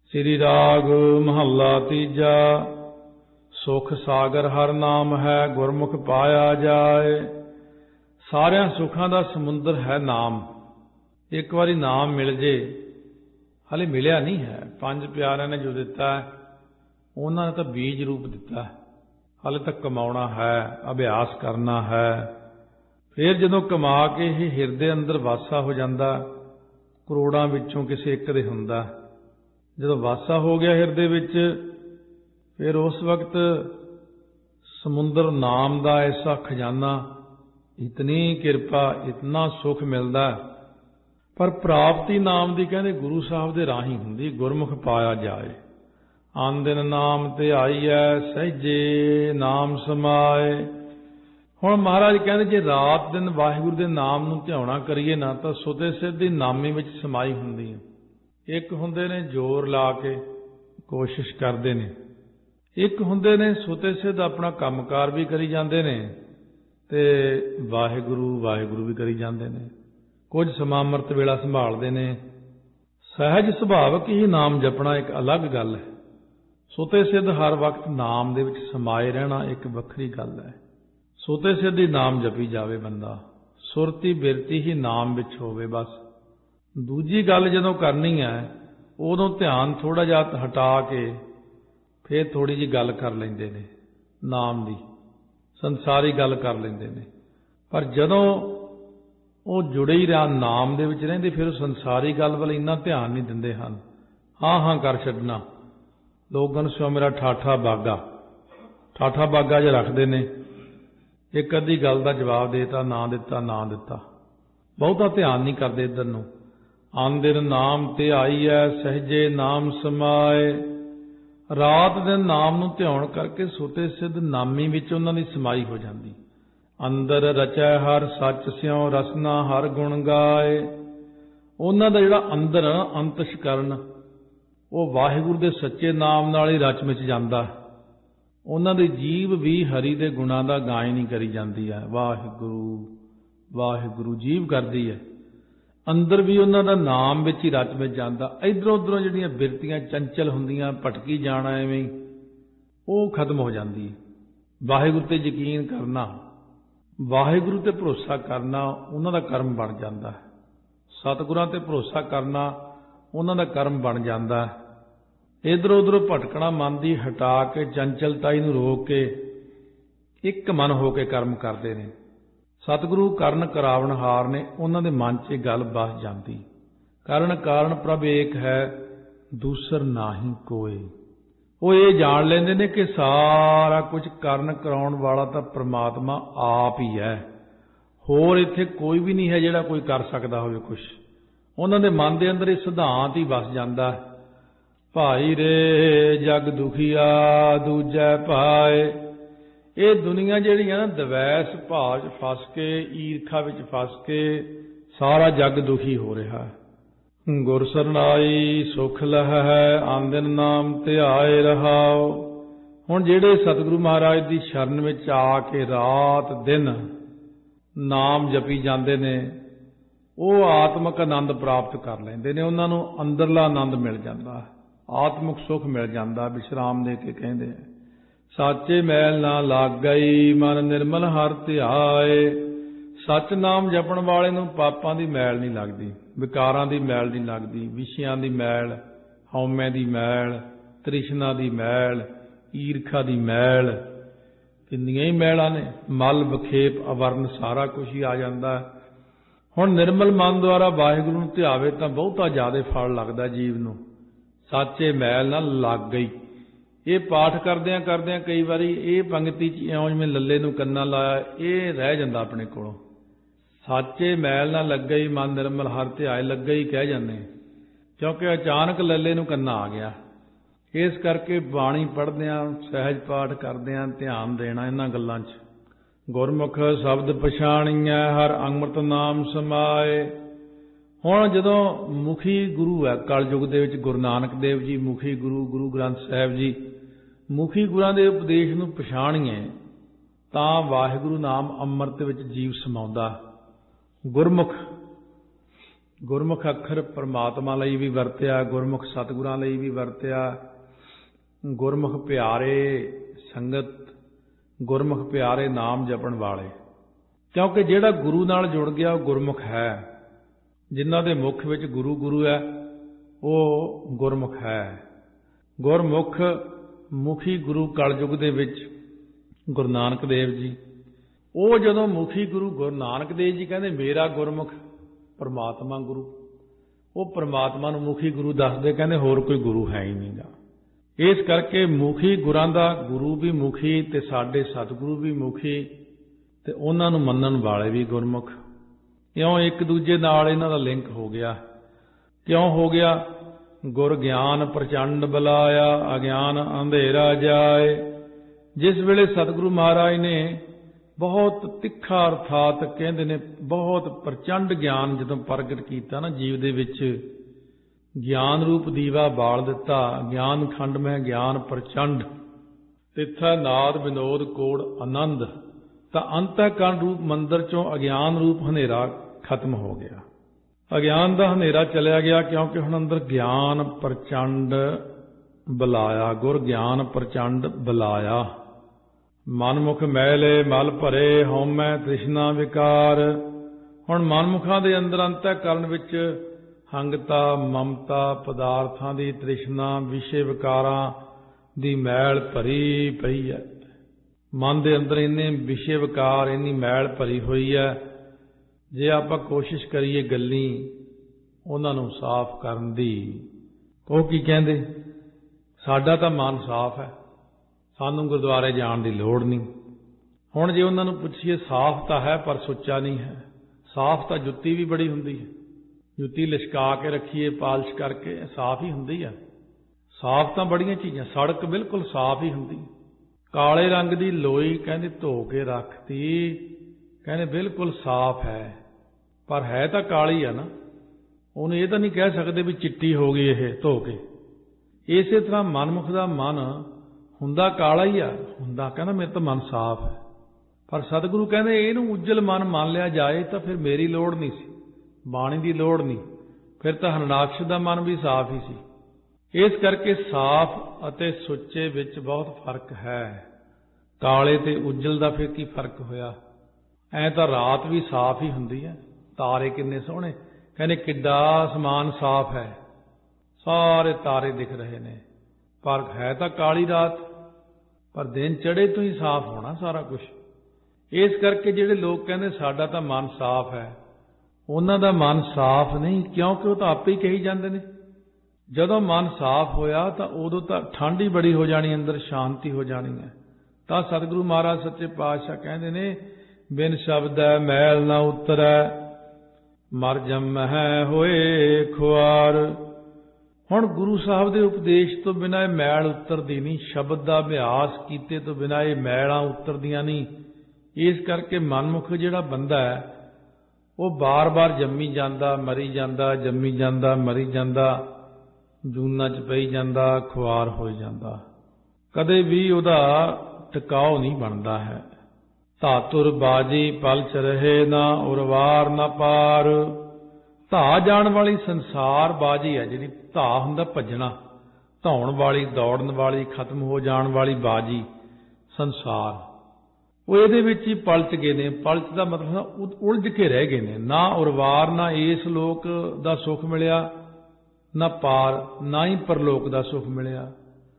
श्री राग महला तीजा। सुख सागर हर नाम है, गुरमुख पाया जाए। सारिया सुखां दा समुंदर है नाम। एक बारी नाम मिल जे, हाले मिलिया नहीं है। पंज प्यारिਆਂ ने जो दिता है उन्होंने तो बीज रूप दिता है, हाले तक कमाना है, अभ्यास करना है। फिर जदों कमा के ही हिरदे अंदर वासा हो जाता, करोड़ां विचों किसी एक दे हुंदा। जदों वासा हो गया हिरदे विच, फिर उस वक्त समुंदर नाम दा ऐसा खजाना, इतनी किरपा, इतना सुख मिलता। पर प्राप्ति नाम दी कहंदे गुरु साहब दे राही हुंदी, गुरमुख पाया जाए। आन दिन नाम ते आईए, सहजे नाम समाए। हुण महाराज कहंदे जे रात दिन वाहिगुरू दे नाम नूं ध्याउणा करिए ना, तां सुते सिद्ध दी नामी विच समाई हुंदी है। एक हुंदे ने जोर ला के कोशिश करदे ने, एक हुंदे ने सुते सिद्ध अपना कामकार भी करी जांदे ने ते वाहिगुरू वाहिगुरू भी करी जांदे ने। कुछ समां अमृत वेला संभालदे ने। सहज सुभावक ही नाम जपना एक अलग गल है। सुते सिद्ध हर वक्त नाम दे विच समाए रहना एक वखरी गल है। सुते सिद्ध ही नाम जपी जावे बंदा, सुरती बिरती ही नाम विच होवे बस। दूजी गल जदों करनी है, उदों ध्यान थोड़ा जिहा हटा के फिर थोड़ी जी गल कर लेंदे ने नाम दी, संसारी गल कर लेंदे ने। पर जदों वो जुड़े ही रहा नाम दे विच रहिंदे, फिर संसारी गल वाल इन्ना ध्यान नहीं दिंदे हन। हाँ हाँ कर छड्डना, लोगन सो मेरा ठाठा बागा जिहा रखदे ने। एक अद्धी गल दा जवाब देता, ना दिता ना दिता, बहुता ध्यान नहीं करदे इधर नूं। आन दिन नाम ते आईए, सहजे नाम समाए। रात दिन नाम नूं ध्यान करके सुते सिद्ध नामी विच उन्हां दी समाई हो जांदी। अंदर रचै हर सच स्यों, रसना हर गुण गाए। उन्हां दा जिहड़ा अंदर अंतशकरण, वो वाहिगुरू दे सच्चे नाम नाल ही रच मिच जांदा। उन्हां दी जीव भी हरि दे गुणां दा गायन ही करी जांदी है। वाहिगुरू वाहिगुरू जीव करदी है। अंदर भी उन्हां दा नाम विच ही रच मिच जांदा। इधरों उधरों जिहड़ियां बिरतियां चंचल हुंदियां, भटकी जाना एवें वो खत्म हो जांदी। वाहिगुरू ते यकीन करना, वाहिगुरू ते भरोसा करना, उन्हां दा कर्म बन जांदा है। सतगुरां ते भरोसा करना, उन्हां दा कर्म बन जांदा है। इधरों उधरों भटकना मन दी हटा के, चंचलताई नूं रोक के एक मन हो के कर्म करते हैं। सतगुरु करन करावनहार ने, उन्हां दे मन 'च गल बस जाती। कारण कारण प्रभ एक है, दूसर नाहीं कोई। वो ये जान लेंदे ने कि सारा कुछ करन कराउण वाला तो परमात्मा आप ही है, होर इत्थे कोई भी नहीं है जिहड़ा कोई कर सकदा होवे कुछ। उन्हां दे मन दे अंदर इह सिद्धांत ही बस जांदा है। भाई रे जग दुखिया दूजै पाए। ये दुनिया जिहड़ी ना दवैस भाव च फस के, ईरखा विच फस के सारा जग दुखी हो रहा है। गुर सरनाई सुख लह है, आन दिन नाम ध्याए रहाओ। हुण जिहड़े सतगुरु महाराज दी शरण विच आके रात दिन नाम जपी जांदे ने, वो आत्मक आनंद प्राप्त कर लैंदे ने। उन्हां नूं अंदरला आनंद मिल जांदा, आत्मक सुख मिल जांदा। विश्राम दे के कहंदे साचे मैल ना लाग गई, मन निर्मल हर ध्याए। सच नाम जपण वाले नूं पापां दी मैल नहीं लगदी, विकारां दी मैल नहीं लगदी, विषयां दी मैल, हौमे दी मैल, तृष्णा दी मैल, ईरखा दी मैल, किन्नियां ही मैलां ने। मल बखेप अवरण सारा कुछ ही आ जांदा है। हुण निर्मल मन द्वारा वाहिगुरू नूं ध्यावे तां बहुता ज़्यादा फल लगदा जीव नूं। साचे मैल ना लग गई, ये पाठ करदियां करदियां कई बारी ये पंक्ति च इउं जिवें लल्ले नूं कन्ना लाया, ये रह जांदा अपने कोलों। साचे मैल ना लग गई, मन निर्मल हर ध्याए, लग गई कह जाने, क्योंकि अचानक लल्ले नूं कन्ना आ गया। इस करके बाणी पढ़दियां, सहज पाठ करदियां ध्यान देना इन्हां गल्लां 'च। गुरमुख शब्द पछाणीਐ, हर अमृत नाम समाए। हुण जदों मुखी गुरु है कलयुग दे विच, गुरु नानक देव जी मुखी गुरु, गुरु ग्रंथ साहिब जी मुखी गुरां दे उपदेश नूं पछाणीए तां वाहिगुरू नाम अमृत विच जीव समाउंदा। गुरमुख ਗੁਰਮੁਖ ਅੱਖਰ ਪਰਮਾਤਮਾ ਲਈ ਵੀ ਵਰਤਿਆ, ਗੁਰਮੁਖ ਸਤਿਗੁਰਾਂ ਲਈ ਵੀ ਵਰਤਿਆ, ਗੁਰਮੁਖ ਪਿਆਰੇ ਸੰਗਤ, ਗੁਰਮੁਖ ਪਿਆਰੇ ਨਾਮ ਜਪਣ ਵਾਲੇ। ਕਿਉਂਕਿ ਜਿਹੜਾ ਗੁਰੂ ਨਾਲ ਜੁੜ ਗਿਆ ਉਹ ਗੁਰਮੁਖ ਹੈ। ਜਿਨ੍ਹਾਂ ਦੇ ਮੁਖ ਵਿੱਚ ਗੁਰੂ ਗੁਰੂ ਹੈ ਉਹ ਗੁਰਮੁਖ ਹੈ। ਗੁਰਮੁਖ ਮੁਖੀ ਗੁਰੂ ਕਲਯੁਗ ਦੇ ਵਿੱਚ ਗੁਰੂ ਨਾਨਕ ਦੇਵ ਜੀ, ਉਹ ਜਦੋਂ ਮੁਖੀ ਗੁਰੂ ਗੁਰੂ ਨਾਨਕ ਦੇਵ ਜੀ ਕਹਿੰਦੇ ਮੇਰਾ ਗੁਰਮੁਖ ਪਰਮਾਤਮਾ ਗੁਰੂ, ਉਹ ਪਰਮਾਤਮਾ ਨੂੰ ਮੁਖੀ ਗੁਰੂ ਦੱਸਦੇ, ਕਹਿੰਦੇ ਹੋਰ ਕੋਈ ਗੁਰੂ ਹੈ ਹੀ ਨਹੀਂਗਾ। ਇਸ ਕਰਕੇ ਮੁਖੀ ਗੁਰਾਂ ਦਾ ਗੁਰੂ ਵੀ ਮੁਖੀ ਤੇ ਸਾਡੇ ਸਤਿਗੁਰੂ ਵੀ ਮੁਖੀ ਤੇ ਉਹਨਾਂ ਨੂੰ ਮੰਨਣ ਵਾਲੇ ਵੀ ਗੁਰਮੁਖ। ਕਿਉਂ ਇੱਕ ਦੂਜੇ ਨਾਲ ਇਹਨਾਂ ਦਾ ਲਿੰਕ ਹੋ ਗਿਆ। ਕਿਉਂ ਹੋ ਗਿਆ? ਗੁਰ ਗਿਆਨ ਪ੍ਰਚੰਡ ਬਲਾਇਆ, ਅਗਿਆਨ ਅੰਧੇਰਾ ਜਾਏ। ਜਿਸ ਵੇਲੇ ਸਤਿਗੁਰੂ ਮਹਾਰਾਜ ਨੇ ਬਹੁਤ ਤਿੱਖਾ ਅਰਥਾਤ ਕਹਿੰਦੇ ਨੇ ਬਹੁਤ ਪ੍ਰਚੰਡ ਗਿਆਨ ਜਦੋਂ ਪ੍ਰਗਟ ਕੀਤਾ ਨਾ ਜੀਵ ਦੇ ਵਿੱਚ, ਗਿਆਨ ਰੂਪ ਦੀਵਾ ਬਾਲ ਦਿੱਤਾ। ਗਿਆਨ ਖੰਡ ਮੈਂ ਗਿਆਨ ਪ੍ਰਚੰਡ, ਤਿੱਥਾ ਨਾਦ ਵਿਨੋਦ ਕੋੜ ਆਨੰਦ। ਤਾਂ ਅੰਤःਕਰਣ ਰੂਪ ਮੰਦਰ ਚੋਂ ਅਗਿਆਨ ਰੂਪ ਹਨੇਰਾ ਖਤਮ ਹੋ ਗਿਆ, ਅਗਿਆਨ ਦਾ ਹਨੇਰਾ ਚਲਿਆ ਗਿਆ। ਕਿਉਂਕਿ ਹੁਣ ਅੰਦਰ ਗਿਆਨ ਪ੍ਰਚੰਡ ਬੁਲਾਇਆ, ਗੁਰ ਗਿਆਨ ਪ੍ਰਚੰਡ ਬੁਲਾਇਆ। ਮਨਮੁਖ ਮੈਲੇ ਮਲ ਭਰੇ, ਹਉਮੈ ਤ੍ਰਿਸ਼ਨਾ ਵਿਕਾਰ। ਹੁਣ ਮਨਮੁਖਾਂ ਦੇ ਅੰਦਰ ਅੰਤःਕਰਣ ਵਿੱਚ ਹੰਗਤਾ ਮਮਤਾ, ਪਦਾਰਥਾਂ ਦੀ ਤ੍ਰਿਸ਼ਨਾ, ਵਿਸ਼ੇ ਵਿਕਾਰਾਂ ਦੀ ਮੈਲ ਭਰੀ ਪਈ ਹੈ। ਮਨ ਦੇ ਅੰਦਰ ਇੰਨੇ ਵਿਸ਼ੇ ਵਿਕਾਰ, ਇੰਨੀ ਮੈਲ ਭਰੀ ਹੋਈ ਹੈ। ਜੇ ਆਪਾਂ ਕੋਸ਼ਿਸ਼ ਕਰੀਏ ਗੱਲੀ ਉਹਨਾਂ ਨੂੰ ਸਾਫ਼ ਕਰਨ ਦੀ, ਉਹ ਕੀ ਕਹਿੰਦੇ? ਸਾਡਾ ਤਾਂ ਮਨ ਸਾਫ਼ ਹੈ, ਸਾਨੂੰ ਗੁਰਦੁਆਰੇ ਜਾਣ ਦੀ ਲੋੜ ਨਹੀਂ। ਹੁਣ ਜੇ ਉਹਨਾਂ ਨੂੰ ਪੁੱਛੀਏ ਸਾਫ਼ ਤਾਂ ਹੈ ਪਰ ਸੁੱਚਾ ਨਹੀਂ ਹੈ। ਸਾਫ਼ ਤਾਂ ਜੁੱਤੀ ਵੀ ਬੜੀ ਹੁੰਦੀ ਹੈ, ਜੁੱਤੀ ਲਿਸ਼ਕਾ ਕੇ ਰੱਖੀਏ ਪਾਲਿਸ਼ ਕਰਕੇ ਸਾਫ਼ ਹੀ ਹੁੰਦੀ ਹੈ। ਸਾਫ਼ ਤਾਂ ਬੜੀਆਂ ਚੀਜ਼ਾਂ, ਸੜਕ ਬਿਲਕੁਲ ਸਾਫ਼ ਹੀ ਹੁੰਦੀ। ਕਾਲੇ ਰੰਗ ਦੀ ਲੋਈ ਕਹਿੰਦੇ ਧੋ ਕੇ ਰੱਖਤੀ, ਕਹਿੰਦੇ ਬਿਲਕੁਲ ਸਾਫ਼ ਹੈ, ਪਰ ਹੈ ਤਾਂ ਕਾਲੀ ਆ ਨਾ। ਉਹਨੂੰ ਇਹ ਤਾਂ ਨਹੀਂ ਕਹਿ ਸਕਦੇ ਵੀ ਚਿੱਟੀ ਹੋ ਗਈ ਇਹ ਧੋ ਕੇ। ਇਸੇ ਤਰ੍ਹਾਂ ਮਨਮੁਖ ਦਾ ਮਨ ਹੁੰਦਾ ਕਾਲਾ ਹੀ ਆ, ਹੁੰਦਾ ਕਹਿੰਦਾ ਮੇਰੇ ਤਾਂ ਮਨ ਸਾਫ਼ ਹੈ। ਪਰ ਸਤਿਗੁਰੂ ਕਹਿੰਦੇ ਇਹਨੂੰ ਉਜਲ ਮਨ ਮੰਨ ਲਿਆ ਜਾਏ ਤਾਂ ਫਿਰ ਮੇਰੀ ਲੋੜ ਨਹੀਂ ਸੀ, ਬਾਣੀ ਦੀ ਲੋੜ ਨਹੀਂ, ਫਿਰ ਤਾਂ ਹਰਨਾਕਸ਼ ਦਾ ਮਨ ਵੀ ਸਾਫ਼ ਹੀ ਸੀ। ਇਸ ਕਰਕੇ ਸਾਫ਼ ਅਤੇ ਸੁੱਚੇ ਵਿੱਚ ਬਹੁਤ ਫਰਕ ਹੈ। ਕਾਲੇ ਤੇ ਉਜਲ ਦਾ ਫਿਰ ਕੀ ਫਰਕ ਹੋਇਆ? ਐਂ ਤਾਂ ਰਾਤ ਵੀ ਸਾਫ਼ ਹੀ ਹੁੰਦੀ ਹੈ, ਤਾਰੇ ਕਿੰਨੇ ਸੋਹਣੇ, ਕਹਿੰਦੇ ਕਿੱਡਾ ਅਸਮਾਨ ਸਾਫ਼ ਹੈ, ਸਾਰੇ ਤਾਰੇ ਦਿਖ ਰਹੇ ਨੇ, ਪਰ ਹੈ ਤਾਂ ਕਾਲੀ ਰਾਤ। ਪਰ ਦਿਨ ਚੜ੍ਹੇ ਤੋਂ ਹੀ ਸਾਫ਼ ਹੋਣਾ ਸਾਰਾ ਕੁਝ। ਇਸ ਕਰਕੇ ਜਿਹੜੇ ਲੋਕ ਕਹਿੰਦੇ ਸਾਡਾ ਤਾਂ ਮਨ ਸਾਫ਼ ਹੈ, ਉਹਨਾਂ ਦਾ ਮਨ ਸਾਫ਼ ਨਹੀਂ, ਕਿਉਂਕਿ ਉਹ ਤਾਂ ਆਪੇ ਹੀ ਕਹੀ ਜਾਂਦੇ ਨੇ। ਜਦੋਂ ਮਨ ਸਾਫ਼ ਹੋਇਆ ਤਾਂ ਉਦੋਂ ਤਾਂ ਠੰਡ ਹੀ ਬੜੀ ਹੋ ਜਾਣੀ, ਅੰਦਰ ਸ਼ਾਂਤੀ ਹੋ ਜਾਣੀ ਹੈ। ਤਾਂ ਸਤਿਗੁਰੂ ਮਹਾਰਾਜ ਸੱਚੇ ਪਾਤਸ਼ਾਹ ਕਹਿੰਦੇ ਨੇ ਬਿਨ ਸ਼ਬਦੈ ਮੈਲ ਨਾ ਉਤਰੈ, ਮਰ ਜੰਮਹਿ ਹੋਏ ਖੁਆਰ। ਹੁਣ ਗੁਰੂ ਸਾਹਿਬ ਦੇ ਉਪਦੇਸ਼ ਤੋਂ ਬਿਨਾਂ ਇਹ ਮੈਲ ਉਤਰਦੀ ਨਹੀਂ, ਸ਼ਬਦ ਦਾ ਅਭਿਆਸ ਕੀਤੇ ਤੋਂ ਬਿਨਾਂ ਇਹ ਮੈਲਾਂ ਉਤਰਦੀਆਂ ਨਹੀਂ। ਇਸ ਕਰਕੇ ਮਨਮੁਖ ਜਿਹੜਾ ਬੰਦਾ ਹੈ ਉਹ ਬਾਰ-ਬਾਰ ਜੰਮੀ ਜਾਂਦਾ, ਮਰੀ ਜਾਂਦਾ, ਜੰਮੀ ਜਾਂਦਾ, ਮਰੀ ਜਾਂਦਾ, ਜੂਨਾਂ 'ਚ ਪਈ ਜਾਂਦਾ, ਖੁਆਰ ਹੋ ਜਾਂਦਾ, ਕਦੇ ਵੀ ਉਹਦਾ ਟਿਕਾਓ ਨਹੀਂ ਬਣਦਾ ਹੈ। ਧਾਤੁਰ ਬਾਜੀ ਪਲਚ ਰਹੇ, ਨਾ ਉਰਵਾਰ ਨਾ ਪਾਰ। ਧਾ ਜਾਣ ਵਾਲੀ ਸੰਸਾਰ ਬਾਜੀ ਹੈ ਜਿਹੜੀ, ਧਾ ਹੁੰਦਾ ਭੱਜਣਾ, ਧੌਣ ਵਾਲੀ, ਦੌੜਨ ਵਾਲੀ, ਖਤਮ ਹੋ ਜਾਣ ਵਾਲੀ ਬਾਜੀ ਸੰਸਾਰ, ਉਹ ਇਹਦੇ ਵਿੱਚ ਹੀ ਪਲਚ ਗਏ ਨੇ। ਪਲਚ ਦਾ ਮਤਲਬ ਉਲਝ ਕੇ ਰਹਿ ਗਏ ਨੇ। ਨਾ ਉਰਵਾਰ, ਨਾ ਇਸ ਲੋਕ ਦਾ ਸੁੱਖ ਮਿਲਿਆ, ਨਾ ਪਾਰ, ਨਾ ਹੀ ਪਰਲੋਕ ਦਾ ਸੁੱਖ ਮਿਲਿਆ।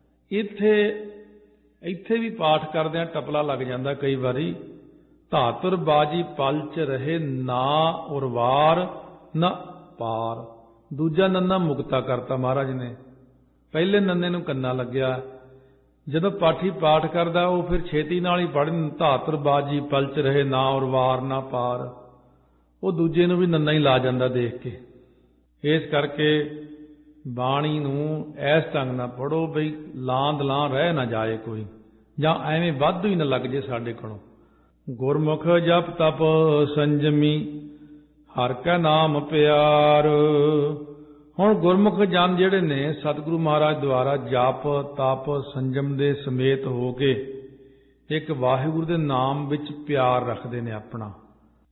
ਇੱਥੇ ਵੀ ਪਾਠ ਕਰਦਿਆਂ ਟਪਲਾ ਲੱਗ ਜਾਂਦਾ ਕਈ ਵਾਰੀ। ਧਾਤੁਰ ਬਾਜੀ ਪਲਚ ਰਹੇ, ਨਾ ਉਰਵਾਰ ਨਾ ਪਾਰ। ਦੂਜਾ ਨੰਨਾ ਮੁਕਤਾ ਕਰਤਾ ਮਹਾਰਾਜ ਨੇ, ਪਹਿਲੇ ਨੰਨੇ ਨੂੰ ਕੰਨਾ ਲੱਗਿਆ। ਜਦੋਂ ਪਾਠੀ ਪਾਠ ਕਰਦਾ ਉਹ ਫਿਰ ਛੇਤੀ ਨਾਲ ਹੀ ਪੜ੍ਹਨ, ਧਾਤੁਰ ਬਾਜੀ ਪਲਚ ਰਹੇ, ਨਾ ਉਰਵਾਰ ਨਾ ਪਾਰ। ਉਹ ਦੂਜੇ ਨੂੰ ਵੀ ਨੰਨਾ ਹੀ ਲਾ ਜਾਂਦਾ ਦੇਖ ਕੇ। ਇਸ ਕਰਕੇ ਬਾਣੀ ਨੂੰ ਇਸ ਢੰਗ ਨਾਲ ਪੜ੍ਹੋ ਬਈ ਲਾਂਦ ਲਾਂ ਰਹਿ ਨਾ ਜਾਏ ਕੋਈ, ਜਾਂ ਐਵੇਂ ਵਾਧੂ ਹੀ ਨਾ ਲੱਗ ਜੇ ਸਾਡੇ ਕੋਲੋਂ। ਗੁਰਮੁਖ ਜਪ ਤਪ ਸੰਜਮੀ, ਹਰਿ ਕੈ ਨਾਮ ਪਿਆਰ। ਹੁਣ ਗੁਰਮੁਖ ਜਨ ਜਿਹੜੇ ਨੇ ਸਤਿਗੁਰੂ ਮਹਾਰਾਜ ਦੁਆਰਾ ਜਪ ਤਪ ਸੰਜਮ ਦੇ ਸਮੇਤ ਹੋ ਕੇ ਇੱਕ ਵਾਹਿਗੁਰੂ ਦੇ ਨਾਮ ਵਿੱਚ ਪਿਆਰ ਰੱਖਦੇ ਨੇ ਆਪਣਾ।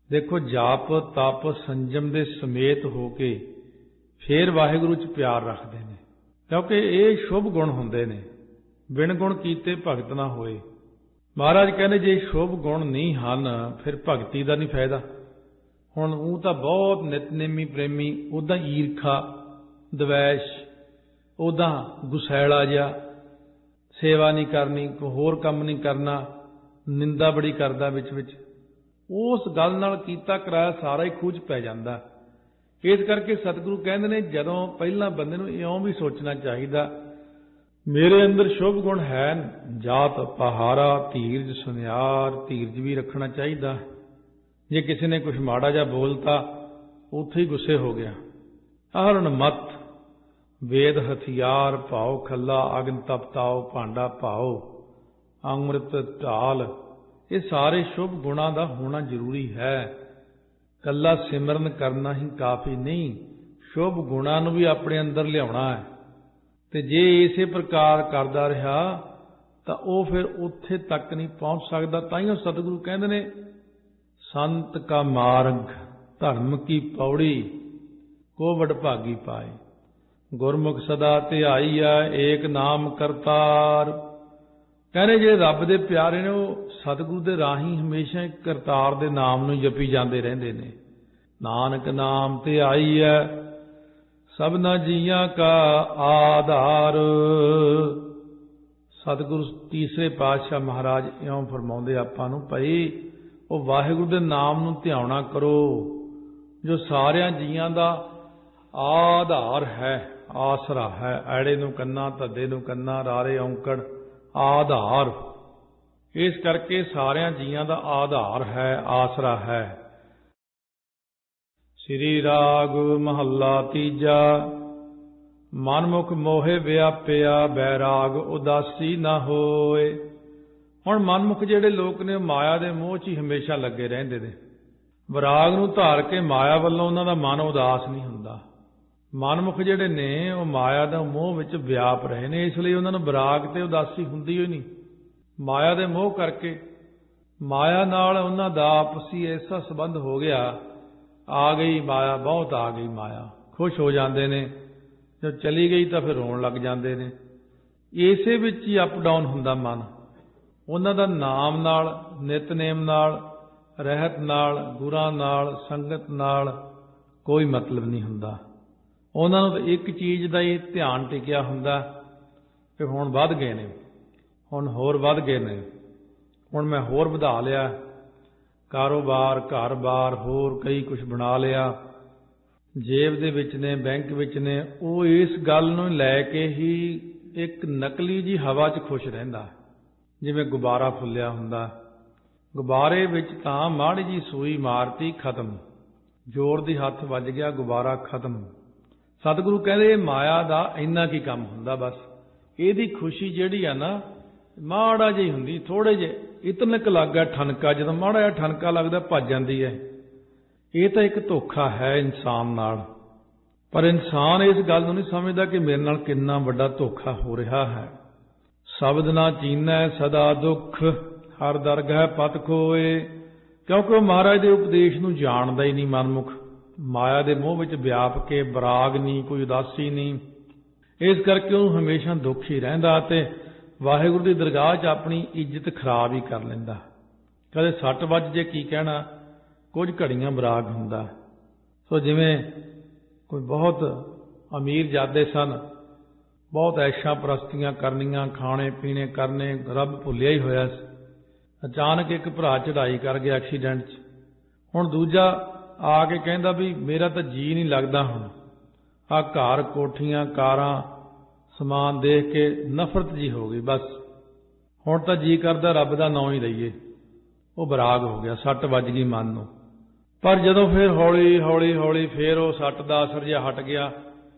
देखो जाप तप संजम दे समेत हो के फिर वाहिगुरू च प्यार रखते हैं, क्योंकि ये शुभ गुण होंदे ने। बिन गुण कीते भगत ना होए। महाराज कहने जे शुभ गुण नहीं ਹਨ फिर भगती का नहीं फायदा। ਹੁਣ ਉਹ ਤਾਂ ਬਹੁਤ ਨਿਤਨੇਮੀ ਪ੍ਰੇਮੀ, ਉੱਦਾਂ ਈਰਖਾ ਦਵੈਸ਼, ਉੱਦਾਂ ਗੁਸੈਲਾ ਜਿਹਾ, ਸੇਵਾ ਨਹੀਂ ਕਰਨੀ, ਕੋਈ ਹੋਰ ਕੰਮ ਨਹੀਂ ਕਰਨਾ, ਨਿੰਦਾ ਬੜੀ ਕਰਦਾ ਵਿੱਚ ਵਿੱਚ। ਉਸ ਗੱਲ ਨਾਲ ਕੀਤਾ ਕਰਾਇਆ ਸਾਰਾ ਹੀ ਖੂਹ 'ਚ ਪੈ ਜਾਂਦਾ। ਇਸ ਕਰਕੇ ਸਤਿਗੁਰੂ ਕਹਿੰਦੇ ਨੇ ਜਦੋਂ ਪਹਿਲਾਂ ਬੰਦੇ ਨੂੰ ਇਉਂ ਵੀ ਸੋਚਣਾ ਚਾਹੀਦਾ ਮੇਰੇ ਅੰਦਰ ਸ਼ੁਭ ਗੁਣ ਹੈ, ਜਾਤ ਪਹਾਰਾ ਧੀਰਜ ਸੁਨਿਆਰ, ਧੀਰਜ ਵੀ ਰੱਖਣਾ ਚਾਹੀਦਾ। ਜੇ ਕਿਸੇ ਨੇ ਕੁਛ ਮਾੜਾ ਜਿਹਾ ਬੋਲਤਾ ਉੱਥੇ ਹੀ ਗੁੱਸੇ ਹੋ ਗਿਆ। ਹਰਨ ਮਤ ਵੇਦ ਹਥਿਆਰ ਭਾਉ ਖੱਲਾ ਅਗਨ ਤਪਤਾਓ ਭਾਂਡਾ ਭਾਓ ਅੰਮ੍ਰਿਤ ਢਾਲ, ਇਹ ਸਾਰੇ ਸ਼ੁਭ ਗੁਣਾਂ ਦਾ ਹੋਣਾ ਜ਼ਰੂਰੀ ਹੈ। ਕੱਲਾ ਸਿਮਰਨ ਕਰਨਾ ਹੀ ਕਾਫੀ ਨਹੀਂ, ਸ਼ੁਭ ਗੁਣਾਂ ਨੂੰ ਵੀ ਆਪਣੇ ਅੰਦਰ ਲਿਆਉਣਾ ਹੈ। ਤੇ ਜੇ ਇਸੇ ਪ੍ਰਕਾਰ ਕਰਦਾ ਰਿਹਾ ਤਾਂ ਉਹ ਫਿਰ ਉੱਥੇ ਤੱਕ ਨਹੀਂ ਪਹੁੰਚ ਸਕਦਾ। ਤਾਂ ਹੀ ਉਹ ਸਤਿਗੁਰੂ ਕਹਿੰਦੇ ਨੇ ਸੰਤ ਕਾ ਮਾਰਗ ਧਰਮ ਕੀ ਪੌੜੀ ਕੋ ਵਡਭਾਗੀ ਪਾਏ, ਗੁਰਮੁਖ ਸਦਾ ਧਿਆਈਆ ਏਕ ਨਾਮ ਕਰਤਾਰ। ਕਹਿੰਦੇ ਜਿਹੜੇ ਰੱਬ ਦੇ ਪਿਆਰੇ ਨੇ ਉਹ ਸਤਿਗੁਰੂ ਦੇ ਰਾਹੀਂ ਹਮੇਸ਼ਾ ਇੱਕ ਕਰਤਾਰ ਦੇ ਨਾਮ ਨੂੰ ਜਪੀ ਜਾਂਦੇ ਰਹਿੰਦੇ ਨੇ। ਨਾਨਕ ਨਾਮ ਧਿਆਈਆ ਸਭਨਾ ਜੀਆਂ ਕਾ ਆਧਾਰ। ਸਤਿਗੁਰੂ ਤੀਸਰੇ ਪਾਤਸ਼ਾਹ ਮਹਾਰਾਜ ਇਉਂ ਫਰਮਾਉਂਦੇ ਆਪਾਂ ਨੂੰ, ਭਾਈ ਉਹ ਵਾਹਿਗੁਰੂ ਦੇ ਨਾਮ ਨੂੰ ਧਿਆਉਣਾ ਕਰੋ ਜੋ ਸਾਰਿਆਂ ਜੀਆਂ ਦਾ ਆਧਾਰ ਹੈ, ਆਸਰਾ ਹੈ। ਐੜੇ ਨੂੰ ਕੰਨਾ, ਧੱਦੇ ਨੂੰ ਕੰਨਾ, ਰਾਰੇ ਔਂਕੜ, ਆਧਾਰ। ਇਸ ਕਰਕੇ ਸਾਰਿਆਂ ਜੀਆਂ ਦਾ ਆਧਾਰ ਹੈ, ਆਸਰਾ ਹੈ। ਸ੍ਰੀ ਰਾਗ ਮਹੱਲਾ ਤੀਜਾ। ਮਨਮੁਖ ਮੋਹਿ ਵਿਆਪਿਆ ਬੈਰਾਗ ਉਦਾਸੀ ਨਾ ਹੋਏ। ਹੁਣ ਮਨਮੁਖ ਜਿਹੜੇ ਲੋਕ ਨੇ ਮਾਇਆ ਦੇ ਮੋਹ 'ਚ ਹੀ ਹਮੇਸ਼ਾ ਲੱਗੇ ਰਹਿੰਦੇ ਨੇ। ਵਿਰਾਗ ਨੂੰ ਧਾਰ ਕੇ ਮਾਇਆ ਵੱਲੋਂ ਉਹਨਾਂ ਦਾ ਮਨ ਉਦਾਸ ਨਹੀਂ ਹੁੰਦਾ। ਮਨਮੁਖ ਜਿਹੜੇ ਨੇ ਉਹ ਮਾਇਆ ਦਾ ਮੋਹ ਵਿੱਚ ਵਿਆਪ ਰਹੇ ਨੇ, ਇਸ ਲਈ ਉਹਨਾਂ ਨੂੰ ਵਿਰਾਗ ਤੇ ਉਦਾਸੀ ਹੁੰਦੀ ਹੀ ਨਹੀਂ। ਮਾਇਆ ਦੇ ਮੋਹ ਕਰਕੇ ਮਾਇਆ ਨਾਲ ਉਹਨਾਂ ਦਾ ਆਪਸੀ ਐਸਾ ਸੰਬੰਧ ਹੋ ਗਿਆ, ਆ ਗਈ ਮਾਇਆ, ਬਹੁਤ ਆ ਗਈ ਮਾਇਆ, ਖੁਸ਼ ਹੋ ਜਾਂਦੇ ਨੇ। ਜਦ ਚਲੀ ਗਈ ਤਾਂ ਫਿਰ ਰੋਣ ਲੱਗ ਜਾਂਦੇ ਨੇ। ਇਸੇ ਵਿੱਚ ਹੀ ਅਪ ਡਾਊਨ ਹੁੰਦਾ ਮਨ। ਉਹਨਾਂ ਦਾ ਨਾਮ ਨਾਲ, ਨਿਤਨੇਮ ਨਾਲ, ਰਹਿਤ ਨਾਲ, ਗੁਰਾਂ ਨਾਲ, ਸੰਗਤ ਨਾਲ ਕੋਈ ਮਤਲਬ ਨਹੀਂ ਹੁੰਦਾ। ਉਹਨਾਂ ਨੂੰ ਤਾਂ ਇੱਕ ਚੀਜ਼ ਦਾ ਹੀ ਧਿਆਨ ਟਿਕਿਆ ਹੁੰਦਾ ਕਿ ਹੁਣ ਵੱਧ ਗਏ ਨੇ, ਹੁਣ ਹੋਰ ਵੱਧ ਗਏ ਨੇ, ਹੁਣ ਮੈਂ ਹੋਰ ਵਧਾ ਲਿਆ ਕਾਰੋਬਾਰ, ਘਰ-ਬਾਰ, ਹੋਰ ਕਈ ਕੁਝ ਬਣਾ ਲਿਆ, ਜੇਬ ਦੇ ਵਿੱਚ ਨੇ, ਬੈਂਕ ਵਿੱਚ ਨੇ। ਉਹ ਇਸ ਗੱਲ ਨੂੰ ਲੈ ਕੇ ਹੀ ਇੱਕ ਨਕਲੀ ਜੀ ਹਵਾ 'ਚ ਖੁਸ਼ ਰਹਿੰਦਾ, ਜਿਵੇਂ ਗੁਬਾਰਾ ਫੁੱਲਿਆ ਹੁੰਦਾ। ਗੁਬਾਰੇ ਵਿੱਚ ਤਾਂ ਮਾੜੀ ਜੀ ਸੂਈ ਮਾਰਤੀ, ਖਤਮ, ਜ਼ੋਰ ਦੀ ਹੱਥ ਵੱਜ ਗਿਆ, ਗੁਬਾਰਾ ਖਤਮ। ਸਤਿਗੁਰੂ ਕਹਿੰਦੇ ਇਹ ਮਾਇਆ ਦਾ ਇੰਨਾ ਕੀ ਕੰਮ ਹੁੰਦਾ, ਬਸ ਇਹਦੀ ਖੁਸ਼ੀ ਜਿਹੜੀ ਆ ਨਾ ਮਾੜਾ ਜਿਹੀ ਹੁੰਦੀ, ਥੋੜੇ ਜਿਹੇ ਇਤਨਕ ਲੱਗ ਗਿਆ ਠਨਕਾ, ਜਦੋਂ ਮਾੜਾ ਜਿਹਾ ਠਨਕਾ ਲੱਗਦਾ ਭੱਜ ਜਾਂਦੀ ਹੈ। ਇਹ ਤਾਂ ਇੱਕ ਧੋਖਾ ਹੈ ਇਨਸਾਨ ਨਾਲ। ਪਰ ਇਨਸਾਨ ਇਸ ਗੱਲ ਨੂੰ ਨਹੀਂ ਸਮਝਦਾ ਕਿ ਮੇਰੇ ਨਾਲ ਕਿੰਨਾ ਵੱਡਾ ਧੋਖਾ ਹੋ ਰਿਹਾ ਹੈ। ਸ਼ਬਦ ਨਾ ਚੀਨੈ ਸਦਾ ਦੁੱਖ, ਹਰ ਦਰਗਹਿ ਪਤ ਖੋਏ। ਕਿਉਂਕਿ ਉਹ ਮਹਾਰਾਜ ਦੇ ਉਪਦੇਸ਼ ਨੂੰ ਜਾਣਦਾ ਹੀ ਨਹੀਂ ਮਨਮੁਖ। ਮਾਇਆ ਦੇ ਮੋਹ ਵਿੱਚ ਵਿਆਪ ਕੇ ਵਿਰਾਗ ਨਹੀਂ, ਕੋਈ ਉਦਾਸੀ ਨਹੀਂ। ਇਸ ਕਰਕੇ ਉਹ ਹਮੇਸ਼ਾ ਦੁੱਖ ਹੀ ਰਹਿੰਦਾ ਅਤੇ ਵਾਹਿਗੁਰੂ ਦੀ ਦਰਗਾਹ 'ਚ ਆਪਣੀ ਇੱਜ਼ਤ ਖਰਾਬ ਹੀ ਕਰ ਲੈਂਦਾ। ਕਦੇ ਸੱਟ ਵੱਜ ਜੇ ਕੀ ਕਹਿਣਾ, ਕੁਝ ਘੜੀਆਂ ਵਿਰਾਗ ਹੁੰਦਾ। ਸੋ ਜਿਵੇਂ ਕੋਈ ਬਹੁਤ ਅਮੀਰ ਜਾਦੇ ਸਨ, ਬਹੁਤ ਐਸ਼ਾਂ ਪ੍ਰਸਤੀਆਂ ਕਰਨੀਆਂ, ਖਾਣੇ ਪੀਣੇ ਕਰਨੇ, ਰੱਬ ਭੁੱਲਿਆ ਹੀ ਹੋਇਆ ਸੀ। ਅਚਾਨਕ ਇੱਕ ਭਰਾ ਚੜ੍ਹਾਈ ਕਰ ਗਿਆ ਐਕਸੀਡੈਂਟ 'ਚ। ਹੁਣ ਦੂਜਾ ਆ ਕੇ ਕਹਿੰਦਾ ਵੀ ਮੇਰਾ ਤਾਂ ਜੀ ਨਹੀਂ ਲੱਗਦਾ, ਹੁਣ ਆਹ ਘਰ, ਕੋਠੀਆਂ, ਕਾਰਾਂ, ਸਮਾਨ ਦੇਖ ਕੇ ਨਫ਼ਰਤ ਜੀ ਹੋ ਗਈ, ਬਸ ਹੁਣ ਤਾਂ ਜੀ ਕਰਦਾ ਰੱਬ ਦਾ ਨਾਂ ਹੀ ਲਈਏ। ਉਹ ਵਿਰਾਗ ਹੋ ਗਿਆ, ਸੱਟ ਵੱਜ ਗਈ ਮਨ ਨੂੰ। ਪਰ ਜਦੋਂ ਫਿਰ ਹੌਲੀ ਹੌਲੀ ਹੌਲੀ ਫਿਰ ਉਹ ਸੱਟ ਦਾ ਅਸਰ ਜਿਹਾ ਹਟ ਗਿਆ,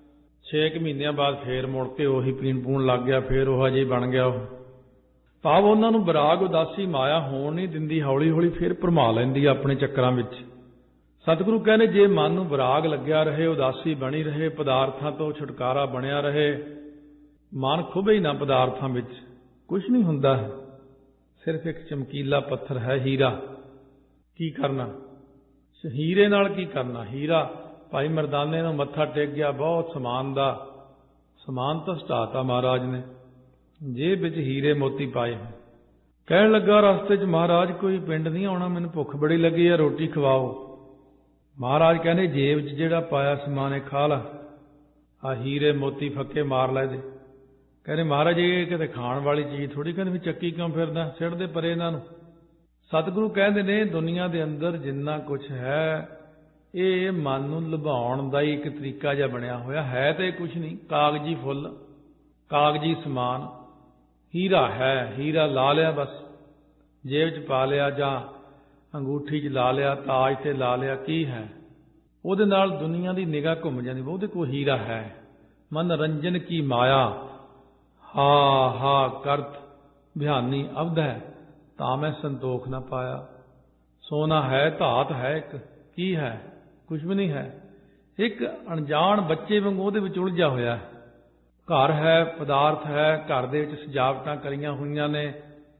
6 ਮਹੀਨਿਆਂ ਬਾਅਦ ਫਿਰ ਮੁੜ ਕੇ ਉਹੀ ਪੀਣ ਪੂਣ ਲੱਗ ਗਿਆ, ਫਿਰ ਉਹ ਅਜੇ ਬਣ ਗਿਆ। ਉਹ ਭਾਵ ਉਹਨਾਂ ਨੂੰ ਵਿਰਾਗ ਉਦਾਸੀ ਮਾਇਆ ਹੋਣ ਨਹੀਂ ਦਿੰਦੀ, ਹੌਲੀ ਹੌਲੀ ਫਿਰ ਭਰਮਾ ਲੈਂਦੀ ਆ ਆਪਣੇ ਚੱਕਰਾਂ ਵਿੱਚ। ਸਤਿਗੁਰੂ ਕਹਿੰਦੇ ਜੇ ਮਨ ਨੂੰ ਵਿਰਾਗ ਲੱਗਿਆ ਰਹੇ, ਉਦਾਸੀ ਬਣੀ ਰਹੇ, ਪਦਾਰਥਾਂ ਤੋਂ ਛੁਟਕਾਰਾ ਬਣਿਆ ਰਹੇ, ਮਨ ਖੁੱਭੇ ਹੀ ਨਾ ਪਦਾਰਥਾਂ ਵਿੱਚ, ਕੁਝ ਨਹੀਂ ਹੁੰਦਾ ਹੈ। ਸਿਰਫ ਇੱਕ ਚਮਕੀਲਾ ਪੱਥਰ ਹੈ, ਹੀਰਾ। ਕੀ ਕਰਨਾ, ਹੀਰੇ ਨਾਲ ਕੀ ਕਰਨਾ। ਹੀਰਾ ਭਾਈ ਮਰਦਾਨੇ ਨੂੰ ਮੱਥਾ ਟੇਕ ਗਿਆ, ਬਹੁਤ ਸਮਾਨ ਦਾ ਸਮਾਨ ਤਾਂ ਸਟਾਤਾ ਮਹਾਰਾਜ ਨੇ, ਜੇਬ ਵਿੱਚ ਹੀਰੇ ਮੋਤੀ ਪਾਏ। ਕਹਿਣ ਲੱਗਾ ਰਸਤੇ 'ਚ, ਮਹਾਰਾਜ ਕੋਈ ਪਿੰਡ ਨਹੀਂ ਆਉਣਾ, ਮੈਨੂੰ ਭੁੱਖ ਬੜੀ ਲੱਗੀ ਆ, ਰੋਟੀ ਖਵਾਓ। ਮਹਾਰਾਜ ਕਹਿੰਦੇ ਜੇਬ 'ਚ ਜਿਹੜਾ ਪਾਇਆ ਸਮਾਨ ਹੈ ਖਾ ਲਾ, ਆ ਹੀਰੇ ਮੋਤੀ ਫੱਕੇ ਮਾਰ ਲੈ ਦੇ। ਕਹਿੰਦੇ ਮਹਾਰਾਜ ਇਹ ਕਿਤੇ ਖਾਣ ਵਾਲੀ ਚੀਜ਼ ਥੋੜ੍ਹੀ। ਕਹਿੰਦੇ ਵੀ ਚੱਕੀ ਕਿਉਂ ਫਿਰਦਾ, ਸਿੱਟ ਦੇ ਪਰੇ ਇਹਨਾਂ ਨੂੰ। ਸਤਿਗੁਰੂ ਕਹਿੰਦੇ ਨੇ ਦੁਨੀਆ ਦੇ ਅੰਦਰ ਜਿੰਨਾ ਕੁਛ ਹੈ ਇਹ ਮਨ ਨੂੰ ਲੁਭਾਉਣ ਦਾ ਹੀ ਇੱਕ ਤਰੀਕਾ ਜਿਹਾ ਬਣਿਆ ਹੋਇਆ ਹੈ, ਤੇ ਕੁਛ ਨਹੀਂ, ਕਾਗਜੀ ਫੁੱਲ, ਕਾਗਜੀ ਸਮਾਨ। ਹੀਰਾ ਹੈ, ਹੀਰਾ ਲਾ ਲਿਆ ਬਸ, ਜੇਬ 'ਚ ਪਾ ਲਿਆ ਜਾਂ ਅੰਗੂਠੀ 'ਚ ਲਾ ਲਿਆ, ਤਾਜ ਤੇ ਲਾ ਲਿਆ, ਕੀ ਹੈ ਉਹਦੇ ਨਾਲ ਦੁਨੀਆ ਦੀ ਨਿਗਾਹ ਘੁੰਮ ਜਾਂਦੀ, ਉਹਦੇ ਕੋਲ ਹੀਰਾ ਹੈ। ਮਨੋਰੰਜਨ ਕੀ ਮਾਇਆ ਹਾ ਹਾ ਕਰਤ ਬਿਹਾਨੀ ਅਬਦ ਹੈ, ਤਾਂ ਮੈਂ ਸੰਤੋਖ ਨਾ ਪਾਇਆ। ਸੋਨਾ ਹੈ, ਧਾਤ ਹੈ ਇੱਕ, ਕੀ ਹੈ, ਕੁਛ ਵੀ ਨਹੀਂ ਹੈ। ਇੱਕ ਅਣਜਾਣ ਬੱਚੇ ਵਾਂਗੂ ਉਹਦੇ ਵਿੱਚ ਉਲਝਿਆ ਹੋਇਆ ਹੈ। ਘਰ ਹੈ, ਪਦਾਰਥ ਹੈ, ਘਰ ਦੇ ਵਿੱਚ ਸਜਾਵਟਾਂ ਕਰੀਆਂ ਹੋਈਆਂ ਨੇ,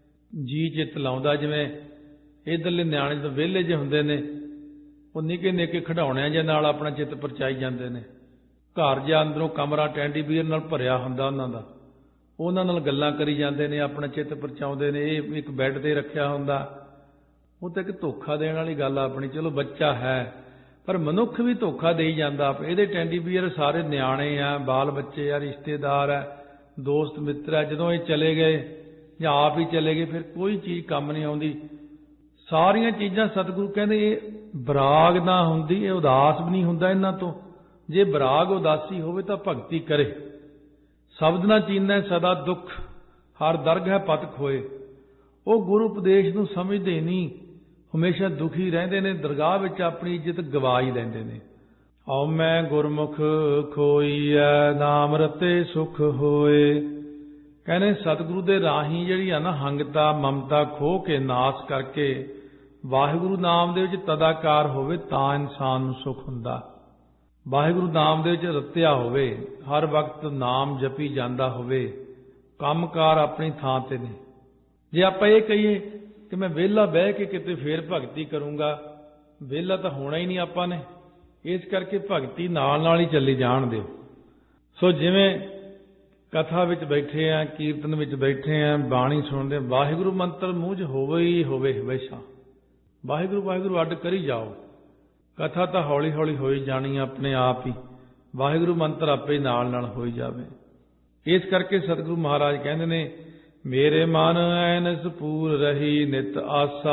ਜੀ ਚਿੱਤ ਲਾਉਂਦਾ। ਜਿਵੇਂ ਇੱਧਰਲੇ ਨਿਆਣੇ ਜਦੋਂ ਵਿਹਲੇ ਜਿਹੇ ਹੁੰਦੇ ਨੇ, ਉਹ ਨਿੱਕੇ ਨਿੱਕੇ ਖਿਡੌਣਿਆਂ ਜਿਹੇ ਨਾਲ ਆਪਣਾ ਚਿੱਤ ਪਰਚਾਈ ਜਾਂਦੇ ਨੇ। ਘਰ ਜਾਂ ਅੰਦਰੋਂ ਕਮਰਾ ਟੈਂਡੀ ਬੀਅਰ ਨਾਲ ਭਰਿਆ ਹੁੰਦਾ ਉਹਨਾਂ ਦਾ, ਉਹਨਾਂ ਨਾਲ ਗੱਲਾਂ ਕਰੀ ਜਾਂਦੇ ਨੇ, ਆਪਣਾ ਚਿੱਤ ਪਰਚਾਉਂਦੇ ਨੇ। ਇਹ ਇੱਕ ਬੈੱਡ ਤੇ ਰੱਖਿਆ ਹੁੰਦਾ, ਉਹ ਤਾਂ ਇੱਕ ਧੋਖਾ ਦੇਣ ਵਾਲੀ ਗੱਲ ਆਪਣੀ। ਚਲੋ ਬੱਚਾ ਹੈ, ਪਰ ਮਨੁੱਖ ਵੀ ਧੋਖਾ ਦੇਈ ਜਾਂਦਾ। ਇਹਦੇ ਟੈਂਡੀ ਬੀਅਰ ਸਾਰੇ ਨਿਆਣੇ ਆ, ਬਾਲ ਬੱਚੇ ਆ, ਰਿਸ਼ਤੇਦਾਰ ਆ, ਦੋਸਤ ਮਿੱਤਰ ਆ। ਜਦੋਂ ਇਹ ਚਲੇ ਗਏ ਜਾਂ ਆਪ ਹੀ ਚਲੇ ਗਏ, ਫਿਰ ਕੋਈ ਚੀਜ਼ ਕੰਮ ਨਹੀਂ ਆਉਂਦੀ। ਸਾਰੀਆਂ ਚੀਜ਼ਾਂ ਸਤਿਗੁਰੂ ਕਹਿੰਦੇ ਇਹ ਬਰਾਗ ਨਾ ਹੁੰਦੀ, ਇਹ ਉਦਾਸ ਵੀ ਨਹੀਂ ਹੁੰਦਾ ਇਹਨਾਂ ਤੋਂ। ਜੇ ਬਰਾਗ ਉਦਾਸੀ ਹੋਵੇ ਤਾਂ ਭਗਤੀ ਕਰੇ। ਸ਼ਬਦ ਨਾ ਚੀਨੈ ਸਦਾ ਦੁੱਖ, ਹਰ ਦਰਗ ਹੈ ਪਤ ਖੋਏ। ਉਹ ਗੁਰੂ ਉਪਦੇਸ਼ ਨੂੰ ਸਮਝਦੇ ਨਹੀਂ, ਹਮੇਸ਼ਾ ਦੁਖੀ ਰਹਿੰਦੇ ਨੇ, ਦਰਗਾਹ ਵਿੱਚ ਆਪਣੀ ਇੱਜ਼ਤ ਗਵਾ ਹੀ ਲੈਂਦੇ ਨੇ। ਹਉ ਮੈਂ ਗੁਰਮੁਖ ਖੋਈਐ, ਨਾਮ ਰਤੇ ਸੁਖ ਹੋਏ। ਕਹਿੰਦੇ ਸਤਿਗੁਰੂ ਦੇ ਰਾਹੀਂ ਜਿਹੜੀ ਆ ਨਾ ਹੰਗਤਾ ਮਮਤਾ ਖੋਹ ਕੇ, ਨਾਸ ਕਰਕੇ ਵਾਹਿਗੁਰੂ ਨਾਮ ਦੇ ਵਿੱਚ ਤਦਾਕਾਰ ਹੋਵੇ ਤਾਂ ਇਨਸਾਨ ਨੂੰ ਸੁਖ ਹੁੰਦਾ। ਵਾਹਿਗੁਰੂ ਨਾਮ ਦੇ ਵਿੱਚ ਰਤਿਆ ਹੋਵੇ, ਹਰ ਵਕਤ ਨਾਮ ਜਪੀ ਜਾਂਦਾ ਹੋਵੇ, ਕੰਮਕਾਰ ਆਪਣੀ ਥਾਂ ਤੇ ਨੇ। ਜੇ ਆਪਾਂ ਇਹ ਕਹੀਏ ਕਿ ਮੈਂ ਵਿਹਲਾ ਬਹਿ ਕੇ ਕਿਤੇ ਫੇਰ ਭਗਤੀ ਕਰੂੰਗਾ, ਵਿਹਲਾ ਤਾਂ ਹੋਣਾ ਹੀ ਨਹੀਂ ਆਪਾਂ ਨੇ। ਇਸ ਕਰਕੇ ਭਗਤੀ ਨਾਲ ਨਾਲ ਹੀ ਚੱਲੀ ਜਾਣ ਦਿਓ। ਸੋ ਜਿਵੇਂ ਕਥਾ ਵਿੱਚ ਬੈਠੇ ਆ, ਕੀਰਤਨ ਵਿੱਚ ਬੈਠੇ ਆ, ਬਾਣੀ ਸੁਣਦੇ, ਵਾਹਿਗੁਰੂ ਮੰਤਰ ਮੂੰਹ 'ਚ ਹੋਵੇ ਹੀ ਹੋਵੇ ਹਮੇਸ਼ਾ। ਵਾਹਿਗੁਰੂ ਵਾਹਿਗੁਰੂ ਅੱਡ ਕਰੀ ਜਾਓ, ਕਥਾ ਤਾਂ ਹੌਲੀ ਹੌਲੀ ਹੋਈ ਜਾਣੀ ਆਪਣੇ ਆਪ ਹੀ, ਵਾਹਿਗੁਰੂ ਮੰਤਰ ਆਪੇ ਨਾਲ ਨਾਲ ਹੋਈ ਜਾਵੇ। ਇਸ ਕਰਕੇ ਸਤਿਗੁਰੂ ਮਹਾਰਾਜ ਕਹਿੰਦੇ ਨੇ, ਮੇਰੇ ਮਨ ਐਨਸ ਪੂਰ ਰਹੀ ਨਿਤ ਆਸਾ।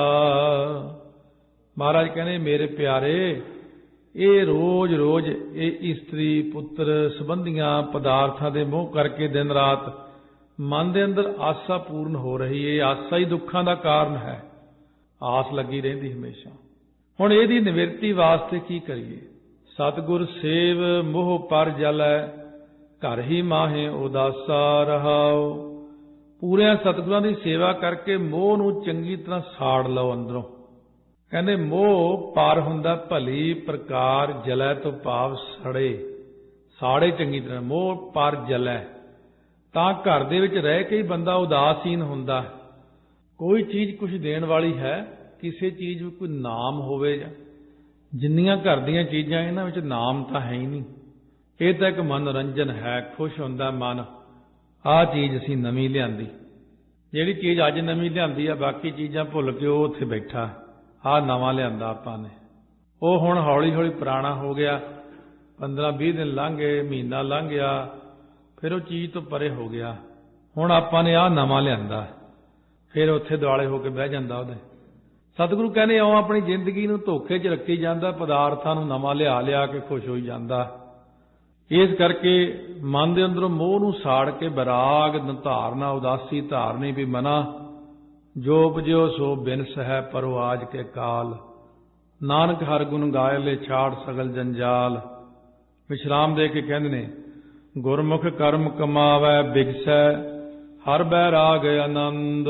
ਮਹਾਰਾਜ ਕਹਿੰਦੇ ਮੇਰੇ ਪਿਆਰੇ, ਇਹ ਰੋਜ਼ ਰੋਜ਼ ਇਹ ਇਸਤਰੀ ਪੁੱਤਰ ਸੰਬੰਧੀਆਂ ਪਦਾਰਥਾਂ ਦੇ ਮੋਹ ਕਰਕੇ ਦਿਨ ਰਾਤ ਮਨ ਦੇ ਅੰਦਰ ਆਸਾ ਪੂਰਨ ਹੋ ਰਹੀ ਹੈ। ਆਸਾ ਹੀ ਦੁੱਖਾਂ ਦਾ ਕਾਰਨ ਹੈ, ਆਸ ਲੱਗੀ ਰਹਿੰਦੀ ਹਮੇਸ਼ਾ। ਹੁਣ ਇਹਦੀ ਨਿਵਰਤੀ ਵਾਸਤੇ ਕੀ ਕਰੀਏ? ਸਤਿਗੁਰ ਸੇਵ ਮੋਹ ਪਰ ਜਲੈ, ਘਰ ਹੀ ਮਾਹੇ ਉਦਾਸਾ ਰਹਾਓ। ਪੂਰਿਆਂ ਸਤਿਗੁਰਾਂ ਦੀ ਸੇਵਾ ਕਰਕੇ ਮੋਹ ਨੂੰ ਚੰਗੀ ਤਰ੍ਹਾਂ ਸਾੜ ਲਓ ਅੰਦਰੋਂ। ਕਹਿੰਦੇ ਮੋਹ ਪਰ ਹੁੰਦਾ ਭਲੀ ਪ੍ਰਕਾਰ, ਜਲੈ ਤੋਂ ਭਾਵ ਸੜੇ, ਸਾੜੇ ਚੰਗੀ ਤਰ੍ਹਾਂ। ਮੋਹ ਪਰ ਜਲੈ, ਤਾਂ ਘਰ ਦੇ ਵਿੱਚ ਰਹਿ ਕੇ ਹੀ ਬੰਦਾ ਉਦਾਸੀਨ ਹੁੰਦਾ। ਕੋਈ ਚੀਜ਼ ਕੁਝ ਦੇਣ ਵਾਲੀ ਹੈ, ਕਿਸੇ ਚੀਜ਼ ਵਿੱਚ ਕੋਈ ਨਾਮ ਹੋਵੇ, ਜਾਂ ਜਿੰਨੀਆਂ ਘਰ ਦੀਆਂ ਚੀਜ਼ਾਂ ਇਹਨਾਂ ਵਿੱਚ ਨਾਮ ਤਾਂ ਹੈ ਹੀ ਨਹੀਂ। ਇਹ ਤਾਂ ਇੱਕ ਮਨੋਰੰਜਨ ਹੈ, ਖੁਸ਼ ਹੁੰਦਾ ਮਨ, ਆਹ ਚੀਜ਼ ਅਸੀਂ ਨਵੀਂ ਲਿਆਂਦੀ। ਜਿਹੜੀ ਚੀਜ਼ ਅੱਜ ਨਵੀਂ ਲਿਆਂਦੀ ਆ, ਬਾਕੀ ਚੀਜ਼ਾਂ ਭੁੱਲ ਕੇ ਉਹ ਉੱਥੇ ਬੈਠਾ, ਆਹ ਨਵਾਂ ਲਿਆਂਦਾ ਆਪਾਂ ਨੇ। ਉਹ ਹੁਣ ਹੌਲੀ ਹੌਲੀ ਪੁਰਾਣਾ ਹੋ ਗਿਆ, 15-20 ਦਿਨ ਲੰਘ ਗਏ, ਮਹੀਨਾ ਲੰਘ ਗਿਆ, ਫਿਰ ਉਹ ਚੀਜ਼ ਤੋਂ ਪਰੇ ਹੋ ਗਿਆ। ਹੁਣ ਆਪਾਂ ਨੇ ਆਹ ਨਵਾਂ ਲਿਆਂਦਾ, ਫਿਰ ਉੱਥੇ ਦੁਆਲੇ ਹੋ ਕੇ ਬਹਿ ਜਾਂਦਾ ਉਹਦੇ। ਸਤਿਗੁਰੂ ਕਹਿੰਦੇ ਇਉਂ ਆਪਣੀ ਜ਼ਿੰਦਗੀ ਨੂੰ ਧੋਖੇ 'ਚ ਰੱਖੀ ਜਾਂਦਾ, ਪਦਾਰਥਾਂ ਨੂੰ ਨਵਾਂ ਲਿਆ ਲਿਆ ਕੇ ਖੁਸ਼ ਹੋਈ ਜਾਂਦਾ। ਇਸ ਕਰਕੇ ਮਨ ਦੇ ਅੰਦਰੋਂ ਮੋਹ ਨੂੰ ਸਾੜ ਕੇ ਵਿਰਾਗ ਧਾਰਨਾ, ਉਦਾਸੀ ਧਾਰਨੀ ਵੀ ਮਨਾ। ਜੋ ਉਪਜਿਓ ਸੋ ਬਿਨਸ ਹੈ, ਪਰੋ ਆਜ ਕੇ ਕਾਲ। ਨਾਨਕ ਹਰ ਗੁਣ ਗਾਏ ਲੈ, ਛਾੜ ਸਗਲ ਜੰਜਾਲ। ਵਿਸ਼ਰਾਮ ਦੇ ਕੇ ਕਹਿੰਦੇ ਨੇ, ਗੁਰਮੁਖ ਕਰਮ ਕਮਾਵੈ ਬਿਗਸੈ, ਹਰ ਬੈਰਾਗ ਆਨੰਦ।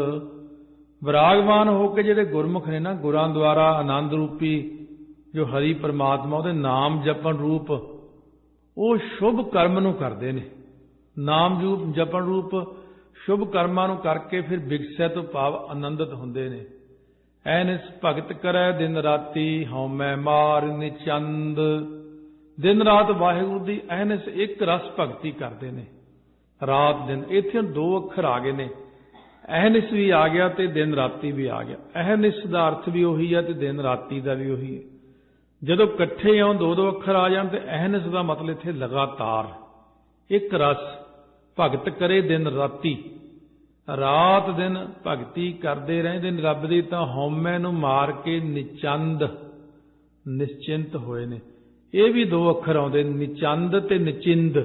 ਵਿਰਾਗਵਾਨ ਹੋ ਕੇ ਜਿਹੜੇ ਗੁਰਮੁਖ ਨੇ ਨਾ, ਗੁਰਾਂ ਦੁਆਰਾ ਆਨੰਦ ਰੂਪੀ ਜੋ ਹਰੀ ਪਰਮਾਤਮਾ ਉਹਦੇ ਨਾਮ ਜਪਣ ਰੂਪ ਉਹ ਸ਼ੁਭ ਕਰਮ ਨੂੰ ਕਰਦੇ ਨੇ। ਨਾਮ ਜਪਣ ਰੂਪ ਸ਼ੁਭ ਕਰਮਾਂ ਨੂੰ ਕਰਕੇ ਫਿਰ ਬਿਗਸੈ ਤੋਂ ਭਾਵ ਆਨੰਦਿਤ ਹੁੰਦੇ ਨੇ। ਐਨਿਸ ਭਗਤ ਕਰੈ ਦਿਨ ਰਾਤੀ, ਹਉਮੈ ਮਾਰ ਨਿਚੰਦ। ਦਿਨ ਰਾਤ ਵਾਹਿਗੁਰੂ ਦੀ ਐਨਿਸ ਇੱਕ ਰਸ ਭਗਤੀ ਕਰਦੇ ਨੇ, ਰਾਤ ਦਿਨ। ਇੱਥੇ ਦੋ ਅੱਖਰ ਆ ਗਏ ਨੇ, ਅਹਨਿਸ ਵੀ ਆ ਗਿਆ ਤੇ ਦਿਨ ਰਾਤੀ ਵੀ ਆ ਗਿਆ। ਅਹਨਿਸ ਦਾ ਅਰਥ ਵੀ ਉਹੀ ਹੈ ਤੇ ਦਿਨ ਰਾਤੀ ਦਾ ਵੀ ਉਹੀ ਹੈ। ਜਦੋਂ ਇਕੱਠੇ ਆਉਂ ਦੋ ਅੱਖਰ ਆ ਜਾਣ ਤੇ ਅਹਨਿਸ ਦਾ ਮਤਲਬ ਇੱਥੇ ਲਗਾਤਾਰ ਇੱਕ ਰਸ। ਭਗਤ ਕਰੇ ਦਿਨ ਰਾਤੀ, ਰਾਤ ਦਿਨ ਭਗਤੀ ਕਰਦੇ ਰਹਿੰਦੇ ਨੇ ਰੱਬ ਦੀ, ਤਾਂ ਹਉਮੈ ਨੂੰ ਮਾਰ ਕੇ ਨਿਚੰਦ ਨਿਸ਼ਚਿੰਤ ਹੋਏ ਨੇ। ਇਹ ਵੀ ਦੋ ਅੱਖਰ ਆਉਂਦੇ, ਨਿਚੰਦ ਤੇ ਨਿਚਿੰਦ।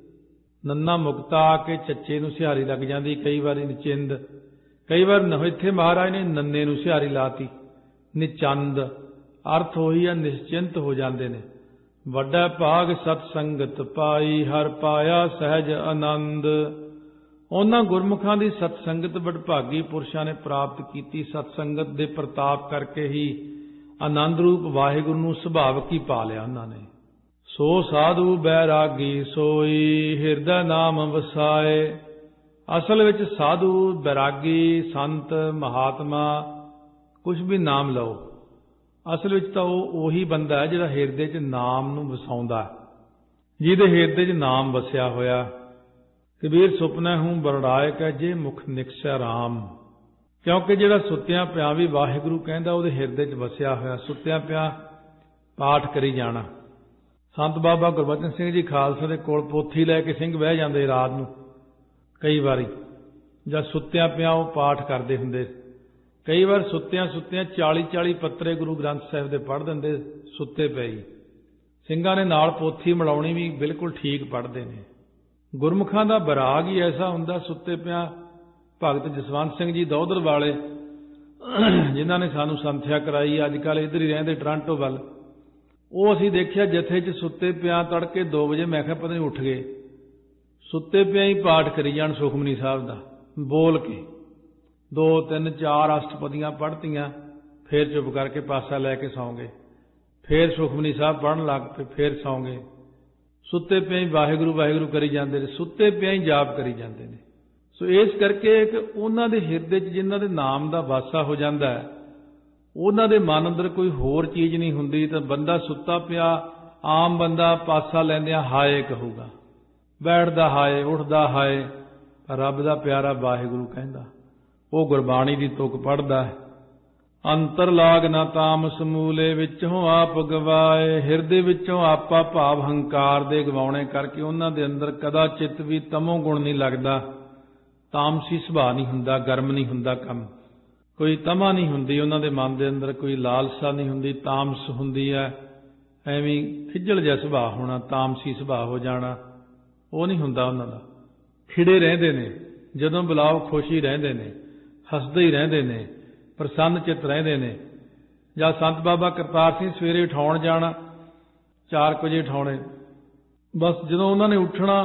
ਨੰਨਾ ਮੁਕਤਾ ਆ ਕੇ ਚੱਚੇ ਨੂੰ ਸਿਹਾਰੀ ਲੱਗ ਜਾਂਦੀ, ਕਈ ਵਾਰੀ ਨਿਚਿੰਦ। ਕਈ ਵਾਰ ਇੱਥੇ ਮਹਾਰਾਜ ਨੇ ਨੰਨੇ ਨੂੰ ਸਿਹਾਰੀ ਲਾਤੀ, ਨਿਚੰਦ। ਅਰਥ ਉਹੀ ਆ, ਨਿਸ਼ਚਿੰਤ ਹੋ ਜਾਂਦੇ ਨੇ। ਵੱਡਾ ਭਾਗ ਸਤ ਸੰਗਤ ਪਾਈ, ਹਰ ਪਾਇਆ ਸਹਿਜ ਆਨੰਦ। ਉਹਨਾਂ ਗੁਰਮੁਖਾਂ ਦੀ ਸਤ ਸੰਗਤ ਵਡਭਾਗੀ ਪੁਰਸ਼ਾਂ ਨੇ ਪ੍ਰਾਪਤ ਕੀਤੀ। ਸਤ ਸੰਗਤ ਦੇ ਪ੍ਰਤਾਪ ਕਰਕੇ ਹੀ ਆਨੰਦ ਰੂਪ ਵਾਹਿਗੁਰੂ ਨੂੰ ਸੁਭਾਵਕ ਹੀ ਪਾ ਲਿਆ ਉਹਨਾਂ ਨੇ। ਸੋ ਸਾਧੂ ਬੈਰਾਗੀ ਸੋਈ, ਹਿਰਦਾ ਨਾਮ ਵਸਾਏ। ਅਸਲ ਵਿੱਚ ਸਾਧੂ, ਬੈਰਾਗੀ, ਸੰਤ, ਮਹਾਤਮਾ, ਕੁਝ ਵੀ ਨਾਮ ਲਓ, ਅਸਲ ਵਿੱਚ ਤਾਂ ਉਹ ਉਹੀ ਬੰਦਾ ਹੈ ਜਿਹੜਾ ਹਿਰਦੇ 'ਚ ਨਾਮ ਨੂੰ ਵਸਾਉਂਦਾ, ਜਿਹਦੇ ਹਿਰਦੇ 'ਚ ਨਾਮ ਵਸਿਆ ਹੋਇਆ। ਕਬੀਰ ਸੁਪਨਾ ਹੂੰ ਬਰੜਾਏ ਕੈ, ਜੇ ਮੁਖ ਨਿਕਸੈ ਰਾਮ। ਕਿਉਂਕਿ ਜਿਹੜਾ ਸੁੱਤਿਆਂ ਪਿਆਂ ਵੀ ਵਾਹਿਗੁਰੂ ਕਹਿੰਦਾ, ਉਹਦੇ ਹਿਰਦੇ 'ਚ ਵਸਿਆ ਹੋਇਆ। ਸੁੱਤਿਆਂ ਪਿਆਂ ਪਾਠ ਕਰੀ ਜਾਣਾ। ਸੰਤ ਬਾਬਾ ਗੁਰਬਚਨ ਸਿੰਘ ਜੀ ਖਾਲਸਾ ਦੇ ਕੋਲ ਪੋਥੀ ਲੈ ਕੇ ਸਿੰਘ ਬਹਿ ਜਾਂਦੇ ਰਾਤ ਨੂੰ ਕਈ ਵਾਰੀ, ਜਦ ਸੁੱਤਿਆਂ ਪਿਆਂ ਉਹ ਪਾਠ ਕਰਦੇ ਹੁੰਦੇ। ਕਈ ਵਾਰ ਸੁੱਤਿਆਂ 40 ਪੱਤਰੇ ਗੁਰੂ ਗ੍ਰੰਥ ਸਾਹਿਬ ਦੇ ਪੜ੍ਹ ਦਿੰਦੇ ਸੁੱਤੇ ਪਏ ਹੀ। ਸਿੰਘਾਂ ਨੇ ਨਾਲ ਪੋਥੀ ਮਿਲਾਉਣੀ ਵੀ ਬਿਲਕੁਲ ਠੀਕ ਪੜ੍ਹਦੇ ਨੇ। ਗੁਰਮੁਖਾਂ ਦਾ ਬਰਾਗ ਹੀ ਐਸਾ ਹੁੰਦਾ। ਸੁੱਤੇ ਪਿਆਂ ਭਗਤ ਜਸਵੰਤ ਸਿੰਘ ਜੀ ਦੌਧਰ ਵਾਲੇ, ਜਿਨ੍ਹਾਂ ਨੇ ਸਾਨੂੰ ਸੰਥਿਆ ਕਰਾਈ, ਅੱਜ ਕੱਲ੍ਹ ਇੱਧਰ ਹੀ ਰਹਿੰਦੇ ਟੋਰਾਂਟੋ ਵੱਲ, ਉਹ ਅਸੀਂ ਦੇਖਿਆ ਜਥੇ 'ਚ ਸੁੱਤੇ ਪਿਆਂ ਤੜਕੇ 2 ਵਜੇ, ਮੈਂ ਕਿਹਾ ਪਤਾ ਨਹੀਂ ਉੱਠ ਗਏ, ਸੁੱਤੇ ਪਿਆਂ ਹੀ ਪਾਠ ਕਰੀ ਜਾਣ ਸੁਖਮਨੀ ਸਾਹਿਬ ਦਾ ਬੋਲ ਕੇ। 2 3 4 ਅਸ਼ਟਪਦੀਆਂ ਪੜ੍ਹਤੀਆਂ, ਫੇਰ ਚੁੱਪ ਕਰਕੇ ਪਾਸਾ ਲੈ ਕੇ ਸੌਂ ਗਏ, ਫੇਰ ਸੁਖਮਨੀ ਸਾਹਿਬ ਪੜ੍ਹਨ ਲੱਗ ਪਏ, ਫੇਰ ਸੌਂ ਗਏ। ਸੁੱਤੇ ਪਿਆਂ ਹੀ ਵਾਹਿਗੁਰੂ ਵਾਹਿਗੁਰੂ ਕਰੀ ਜਾਂਦੇ ਨੇ, ਸੁੱਤੇ ਪਿਆਂ ਹੀ ਜਾਪ ਕਰੀ ਜਾਂਦੇ ਨੇ। ਸੋ ਇਸ ਕਰਕੇ ਕਿ ਉਹਨਾਂ ਦੇ ਹਿਰਦੇ 'ਚ ਜਿਨ੍ਹਾਂ ਦੇ ਨਾਮ ਦਾ ਵਾਸਾ ਹੋ ਜਾਂਦਾ ਹੈ, ਉਹਨਾਂ ਦੇ ਮਨ ਅੰਦਰ ਕੋਈ ਹੋਰ ਚੀਜ਼ ਨਹੀਂ ਹੁੰਦੀ। ਤਾਂ ਬੰਦਾ ਸੁੱਤਾ ਪਿਆ, ਆਮ ਬੰਦਾ ਪਾਸਾ ਲੈਂਦਿਆਂ ਹਾਏ ਕਹੂਗਾ, ਬੈਠਦਾ ਹਾਏ, ਉੱਠਦਾ ਹਾਏ। ਰੱਬ ਦਾ ਪਿਆਰਾ ਵਾਹਿਗੁਰੂ ਕਹਿੰਦਾ, ਉਹ ਗੁਰਬਾਣੀ ਦੀ ਤੁਕ ਪੜ੍ਹਦਾ ਹੈ। ਅੰਤਰ ਲਾਗ ਨਾ ਤਾਮਸ ਮੂਲੇ, ਵਿੱਚੋਂ ਆਪ ਗਵਾਏ। ਹਿਰਦੇ ਵਿੱਚੋਂ ਆਪਾ ਭਾਵ ਹੰਕਾਰ ਦੇ ਗਵਾਉਣੇ ਕਰਕੇ ਉਹਨਾਂ ਦੇ ਅੰਦਰ ਕਦਾ ਚਿੱਤ ਵੀ ਤਮੋ ਗੁਣ ਨਹੀਂ ਲੱਗਦਾ। ਤਾਮਸੀ ਸੁਭਾਅ ਨਹੀਂ ਹੁੰਦਾ, ਗਰਮ ਨਹੀਂ ਹੁੰਦਾ ਕੰਮ, ਕੋਈ ਤਮਾ ਨਹੀਂ ਹੁੰਦੀ ਉਹਨਾਂ ਦੇ ਮਨ ਦੇ ਅੰਦਰ, ਕੋਈ ਲਾਲਸਾ ਨਹੀਂ ਹੁੰਦੀ। ਤਾਮਸ ਹੁੰਦੀ ਹੈ ਐਵੇਂ ਖਿੱਜਲ ਜਿਹਾ ਸੁਭਾਅ ਹੋਣਾ, ਤਾਮਸੀ ਸੁਭਾਅ ਹੋ ਜਾਣਾ, ਉਹ ਨਹੀਂ ਹੁੰਦਾ ਉਹਨਾਂ ਦਾ। ਖਿੜੇ ਰਹਿੰਦੇ ਨੇ, ਜਦੋਂ ਬੁਲਾਓ ਖੁਸ਼ੀ ਰਹਿੰਦੇ ਨੇ, ਹੱਸਦੇ ਹੀ ਰਹਿੰਦੇ ਨੇ, ਪ੍ਰਸੰਨ ਚਿੱਤ ਰਹਿੰਦੇ ਨੇ। ਜਾਂ ਸੰਤ ਬਾਬਾ ਕਰਤਾਰ ਸਿੰਘ ਸਵੇਰੇ ਉਠਾਉਣ ਜਾਣਾ, 4 ਵਜੇ ਉਠਾਉਣੇ, ਬਸ ਜਦੋਂ ਉਹਨਾਂ ਨੇ ਉੱਠਣਾ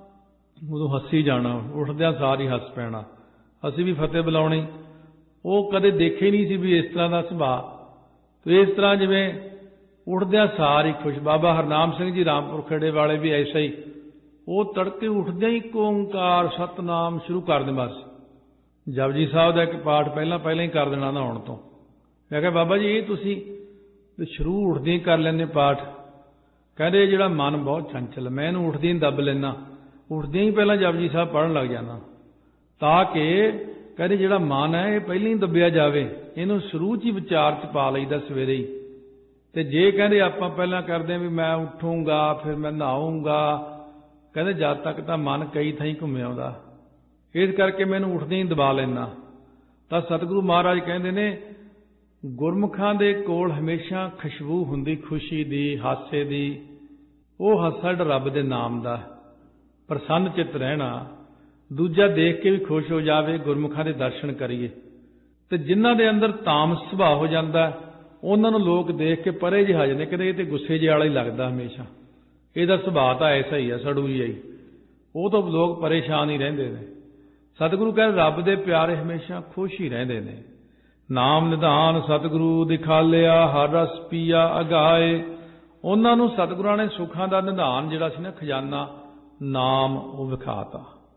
ਉਦੋਂ ਹੱਸੀ ਜਾਣਾ, ਉੱਠਦਿਆਂ ਸਾਰ ਹੀ ਹੱਸ ਪੈਣਾ। ਅਸੀਂ ਵੀ ਫਤਿਹ ਬੁਲਾਉਣੀ, ਉਹ ਕਦੇ ਦੇਖੇ ਨਹੀਂ ਸੀ ਵੀ ਇਸ ਤਰ੍ਹਾਂ ਦਾ ਸੁਭਾਅ। ਤੇ ਇਸ ਤਰ੍ਹਾਂ ਜਿਵੇਂ ਉੱਠਦਿਆਂ ਸਾਰ ਹੀ ਖੁਸ਼। ਬਾਬਾ ਹਰਨਾਮ ਸਿੰਘ ਜੀ ਰਾਮਪੁਰ ਖੇੜੇ ਵਾਲੇ ਵੀ ਐਸਾ ਹੀ, ਉਹ ਤੜਕੇ ਉੱਠਦਿਆਂ ਹੀ ਓਂਕਾਰ ਸਤਨਾਮ ਸ਼ੁਰੂ ਕਰ ਦੇ। ਬਸ ਜਪਜੀ ਸਾਹਿਬ ਦਾ ਇੱਕ ਪਾਠ ਪਹਿਲਾਂ ਹੀ ਕਰ ਦੇਣਾ ਨਹਾਉਣ ਤੋਂ। ਮੈਂ ਕਿਹਾ ਬਾਬਾ ਜੀ ਇਹ ਤੁਸੀਂ ਸ਼ੁਰੂ ਉੱਠਦੇ ਹੀ ਕਰ ਲੈਂਦੇ ਪਾਠ। ਕਹਿੰਦੇ ਜਿਹੜਾ ਮਨ ਬਹੁਤ ਚੰਚਲ, ਮੈਂ ਇਹਨੂੰ ਉੱਠਦੇ ਹੀ ਦੱਬ ਲੈਂਦਾ, ਉੱਠਦੇ ਹੀ ਪਹਿਲਾਂ ਜਪਜੀ ਸਾਹਿਬ ਪੜ੍ਹਨ ਲੱਗ ਜਾਂਦਾ, ਤਾਂ ਕਿ ਕਹਿੰਦੇ ਜਿਹੜਾ ਮਨ ਹੈ ਇਹ ਪਹਿਲਾਂ ਹੀ ਦੱਬਿਆ ਜਾਵੇ, ਇਹਨੂੰ ਸ਼ੁਰੂ 'ਚ ਹੀ ਵਿਚਾਰ 'ਚ ਪਾ ਲਈਦਾ ਸਵੇਰੇ ਹੀ। ਤੇ ਜੇ ਕਹਿੰਦੇ ਆਪਾਂ ਪਹਿਲਾਂ ਕਰਦੇ ਹਾਂ ਵੀ ਮੈਂ ਉੱਠੂੰਗਾ ਫਿਰ ਮੈਂ ਨਹਾਊਂਗਾ, ਕਹਿੰਦੇ ਜਦ ਤੱਕ ਤਾਂ ਮਨ ਕਈ ਥਾਈਂ ਘੁੰਮਿਆ ਆਉਂਦਾ, ਇਸ ਕਰਕੇ ਮੈਨੂੰ ਉੱਠਦੇ ਹੀ ਦਬਾ ਲੈਂਦਾ। ਤਾਂ ਸਤਿਗੁਰੂ ਮਹਾਰਾਜ ਕਹਿੰਦੇ ਨੇ ਗੁਰਮੁਖਾਂ ਦੇ ਕੋਲ ਹਮੇਸ਼ਾ ਖੁਸ਼ਬੂ ਹੁੰਦੀ ਖੁਸ਼ੀ ਦੀ, ਹਾਸੇ ਦੀ। ਉਹ ਹਾਸਾ ਜਿਹੜਾ ਰੱਬ ਦੇ ਨਾਮ ਦਾ, ਪ੍ਰਸੰਨ ਚਿੱਤ ਰਹਿਣਾ, ਦੂਜਾ ਦੇਖ ਕੇ ਵੀ ਖੁਸ਼ ਹੋ ਜਾਵੇ, ਗੁਰਮੁਖਾਂ ਦੇ ਦਰਸ਼ਨ ਕਰੀਏ। ਤੇ ਜਿਨ੍ਹਾਂ ਦੇ ਅੰਦਰ ਤਾਮਸ ਸੁਭਾਅ ਹੋ ਜਾਂਦਾ, ਉਹਨਾਂ ਨੂੰ ਲੋਕ ਦੇਖ ਕੇ ਪਰੇ ਜਿਹੇ ਹਜਦੇ, ਕਹਿੰਦੇ ਇਹ ਤੇ ਗੁੱਸੇ ਜਿਹੇ ਵਾਲਾ ਹੀ ਲੱਗਦਾ ਹਮੇਸ਼ਾ, ਇਹਦਾ ਸੁਭਾਅ ਤਾਂ ਐਸਾ ਹੀ ਆ, ਸੜੂ ਜਿਹਾ ਹੀ। ਉਹ ਤਾਂ ਲੋਕ ਪਰੇਸ਼ਾਨ ਹੀ ਰਹਿੰਦੇ ਨੇ। ਸਤਿਗੁਰੂ ਕਹਿੰਦੇ ਰੱਬ ਦੇ ਪਿਆਰੇ ਹਮੇਸ਼ਾ ਖੁਸ਼ ਹੀ ਰਹਿੰਦੇ ਨੇ। ਨਾਮ ਨਿਧਾਨ ਸਤਿਗੁਰੂ ਦਿਖਾਲਿਆ, ਹਰ ਰਸ ਪੀਆ ਅਗਾਏ। ਉਹਨਾਂ ਨੂੰ ਸਤਿਗੁਰਾਂ ਨੇ ਸੁੱਖਾਂ ਦਾ ਨਿਧਾਨ ਜਿਹੜਾ ਸੀ ਨਾ, ਖਜ਼ਾਨਾ ਨਾਮ, ਉਹ ਵਿਖਾਤਾ।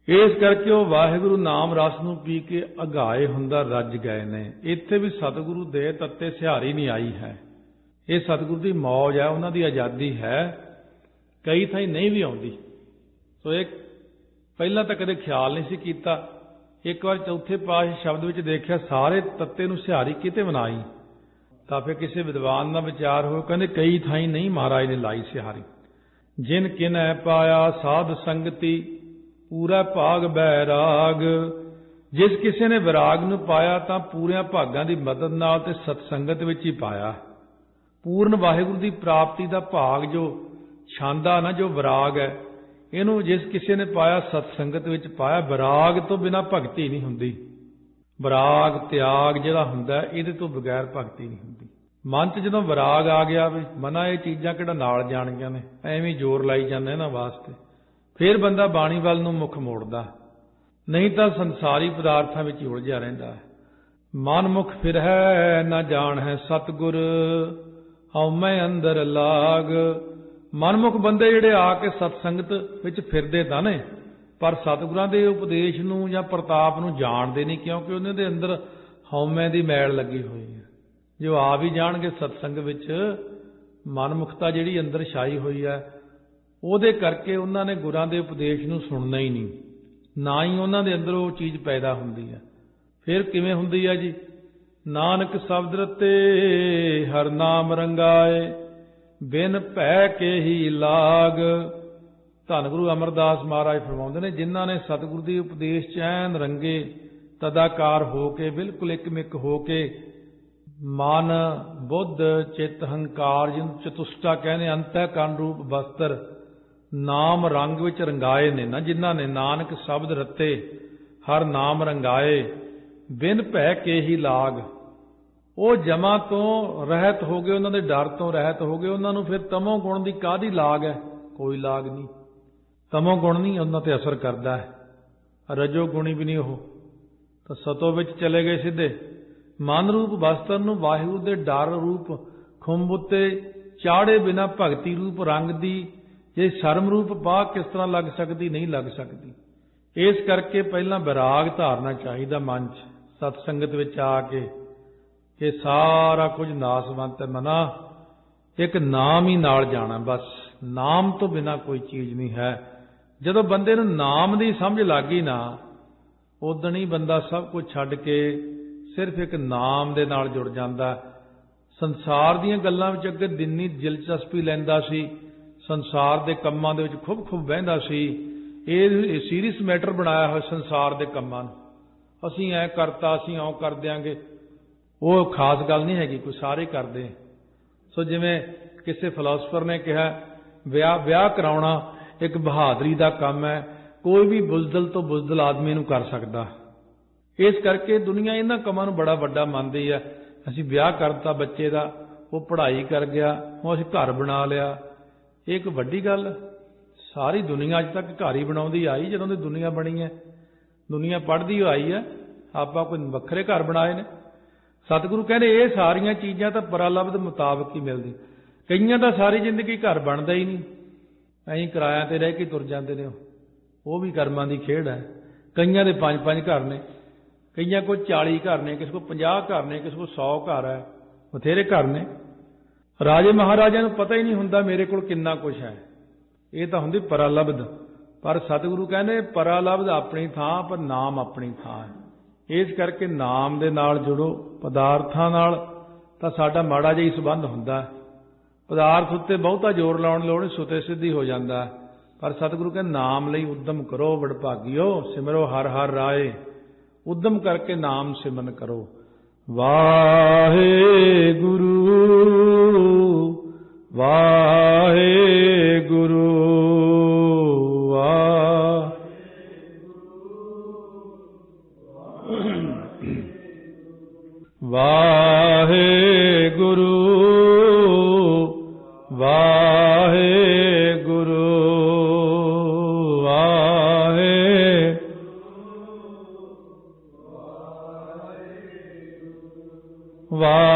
इस करके वो वाहिगुरु नाम रस नूं पी के अघाए हुंदा रज गए ने। इत्थे भी सतगुरु दे तत्ते सिहारी नहीं आई है। ये सतगुरु की मौज है, उन्हां दी आज़ादी है, कई थाई नहीं भी आउंदी। सो एक पहला तो कदे ख्याल नहीं सी कीता। एक बार चौथे पातशाह शब्द विच देखिया सारे तत्ते नूं सिहारी किते बनाई। तो फिर किसी विद्वान का विचार हो, कहते कई थाई नहीं महाराज ने लाई सिहारी। जिन किन पाया साध संगति पूरा भाग बैराग। जिस किसी ने विराग नूं पाया तो पूरे भागां की मदद नाल ते सतसंगत विच ही पाया। पूर्ण वाहिगुरू की प्राप्ति का भाग जो छांदा ना, जो विराग है, इनू जिस किसी ने पाया सतसंगत विच पाया। विराग तो बिना भगती नहीं हुंदी। विराग त्याग जिहड़ा हुंदा इहदे तो बगैर भगती नहीं हुंदी। मन च जदों विराग आ गया भी मना ये चीज़ां किहड़ा नाल जाणगीआं ने, एवें जोर लाई जांदे इन्हां वास्ते, फिर बंदा बाणी वल नूं मुख मोड़दा, नहीं तो संसारी पदार्थां विच ही उलझिआ रहिंदा है। मन मुख फिर है ना जान है सतगुर हउमै अंदर लाग। मनमुख बंदे जिहड़े आके सतसंगत विच फिरदे तां ने, पर सतगुरां दे उपदेश नूं जां प्रताप नूं जाणदे नहीं, क्योंकि उन्हां दे अंदर हउमै दी मैल लगी हुई है। जो आ भी जाणगे सतसंग विच, मनमुखता जिहड़ी अंदर छाई हुई है, ਉਹਦੇ करके उन्होंने गुरां दे उपदेश नूं सुनना ही नहीं, ना ही उन्होंने अंदर वो चीज़ पैदा हुंदी है। फिर किवें हुंदी है जी? नानक शब्द रते हर नाम रंगाए बिन भै के ही लाग। धन गुरु अमरदास महाराज फरमाउंदे ने, जिन्हां ने सतगुरु दी उपदेश चैन रंगे तदाकार हो के, बिल्कुल एकमिक हो के, मन बुद्ध चित हंकार जिन चतुष्टा कहने अंतःकरण रूप वस्त्र नाम रंग विच रंगाए ने ना, जिन्हां ने नानक शब्द रते हर नाम रंगाए बिन भै के ही लाग। ਉਹ ਜਮਾਂ ਤੋਂ ਰਹਿਤ ਹੋ ਗਏ, ਉਹਨਾਂ ਦੇ ਡਰ ਤੋਂ ਰਹਿਤ ਹੋ ਗਏ। ਉਹਨਾਂ ਨੂੰ ਫਿਰ ਤਮੋ ਗੁਣ ਦੀ ਕਾਹਦੀ ਲਾਗ ਹੈ? ਕੋਈ ਲਾਗ ਨਹੀਂ। ਤਮੋ ਗੁਣ ਨਹੀਂ ਉਹਨਾਂ ਤੇ ਅਸਰ ਕਰਦਾ ਹੈ, ਰਜੋ ਗੁਣੀ ਵੀ ਨਹੀਂ ਉਹ, ਤਾਂ ਸਤੋ ਵਿੱਚ ਚਲੇ ਗਏ ਸਿੱਧੇ। ਮਨ ਰੂਪ ਵਸਤਰ ਨੂੰ ਵਾਹਿਗੁਰੂ ਦੇ ਡਰ ਰੂਪ ਖੁੰਬ ਉੱਤੇ ਚਾੜੇ ਬਿਨਾਂ ਭਗਤੀ ਰੂਪ ਰੰਗ ਦੀ ਜੇ ਸ਼ਰਮ ਰੂਪ ਬਾਹ ਕਿਸ ਤਰ੍ਹਾਂ ਲੱਗ ਸਕਦੀ? ਨਹੀਂ ਲੱਗ ਸਕਦੀ। ਇਸ ਕਰਕੇ ਪਹਿਲਾਂ ਵਿਰਾਗ ਧਾਰਨਾ ਚਾਹੀਦਾ ਮਨ 'ਚ, ਸਤਸੰਗਤ ਵਿੱਚ ਆ ਕੇ, कि सारा कुछ नासवंत है। मना एक नाम ही नाल जाना, बस नाम तो बिना कोई चीज़ नहीं है। जदों बंदे नूं नाम दी समझ लग गई ना, उदण ही बंदा सब कुछ छड्ड के सिर्फ एक नाम दे नाल जुड़ जांदा। संसार दीयां गल्लां विच अगे दिनी दिलचस्पी लैंदा सी, संसार दे कंमां दे विच खुब खुब बहिंदा सी। ਇਹ सीरीअस मैटर बनाया होया संसार दे कंमां नूं, असीं ऐ करता, असीं इउं कर दिआंगे। वो खास गल नहीं हैगी, कोई सारे करते। सो जिवें किसी फिलोसफर ने कहा, विआह कराउणा एक बहादरी का काम है, कोई भी बुजदल तो बुजदल आदमी नूं कर सकदा। इस करके दुनिया इन्हां कामां नूं बड़ा वड्डा मानदी है। असीं विआह करता बच्चे का, वो पढ़ाई कर गया, वो असीं घर बना लिया, ये एक वड्डी गल। सारी दुनिया अज तक घर ही बनाउंदी आई, जदों दी दुनिया बनी है, दुनिया पढ़दी आई है। आपां कोई वखरे घर बनाए ने। सतगुरु कहने ये सारिया चीज़ां तो परालब्ध मुताबक ही मिलदी। कईयां दा सारी जिंदगी घर बनता ही नहीं, ऐं किराया ते रह के तुर जाते ने, वो भी कर्मां दी खेड़ है। कईयां दे 5-5 घर ने, कईयां को 40 घर ने, किसी को 50 घर ने, किसी को 100 घर है, बथेरे घर ने। राजे महाराजा नूं पता ही नहीं हुंदा मेरे कोल किन्ना कुछ है। ये तो हुंदी परालब्ध, पर सतगुरु कहने परालब्ध अपनी थां, पर नाम अपनी थां है। इस करके नाम दे नाल जुड़ो, पदार्थां नाल तां साडा माड़ा जिहा ही संबंध हुंदा है। पदार्थ उत्ते बहुता जोर लाउण दी लोड़ नहीं, सुते सिद्धि हो जांदा है। पर सतगुरु कहंदे नाम लई उद्यम करो वडभागियो, सिमरो हर हर राय। उद्यम करके नाम सिमरन करो। वाहे गुरु वाहे गुरु वाहे गुरु वाहे गुरु वाहे वाहे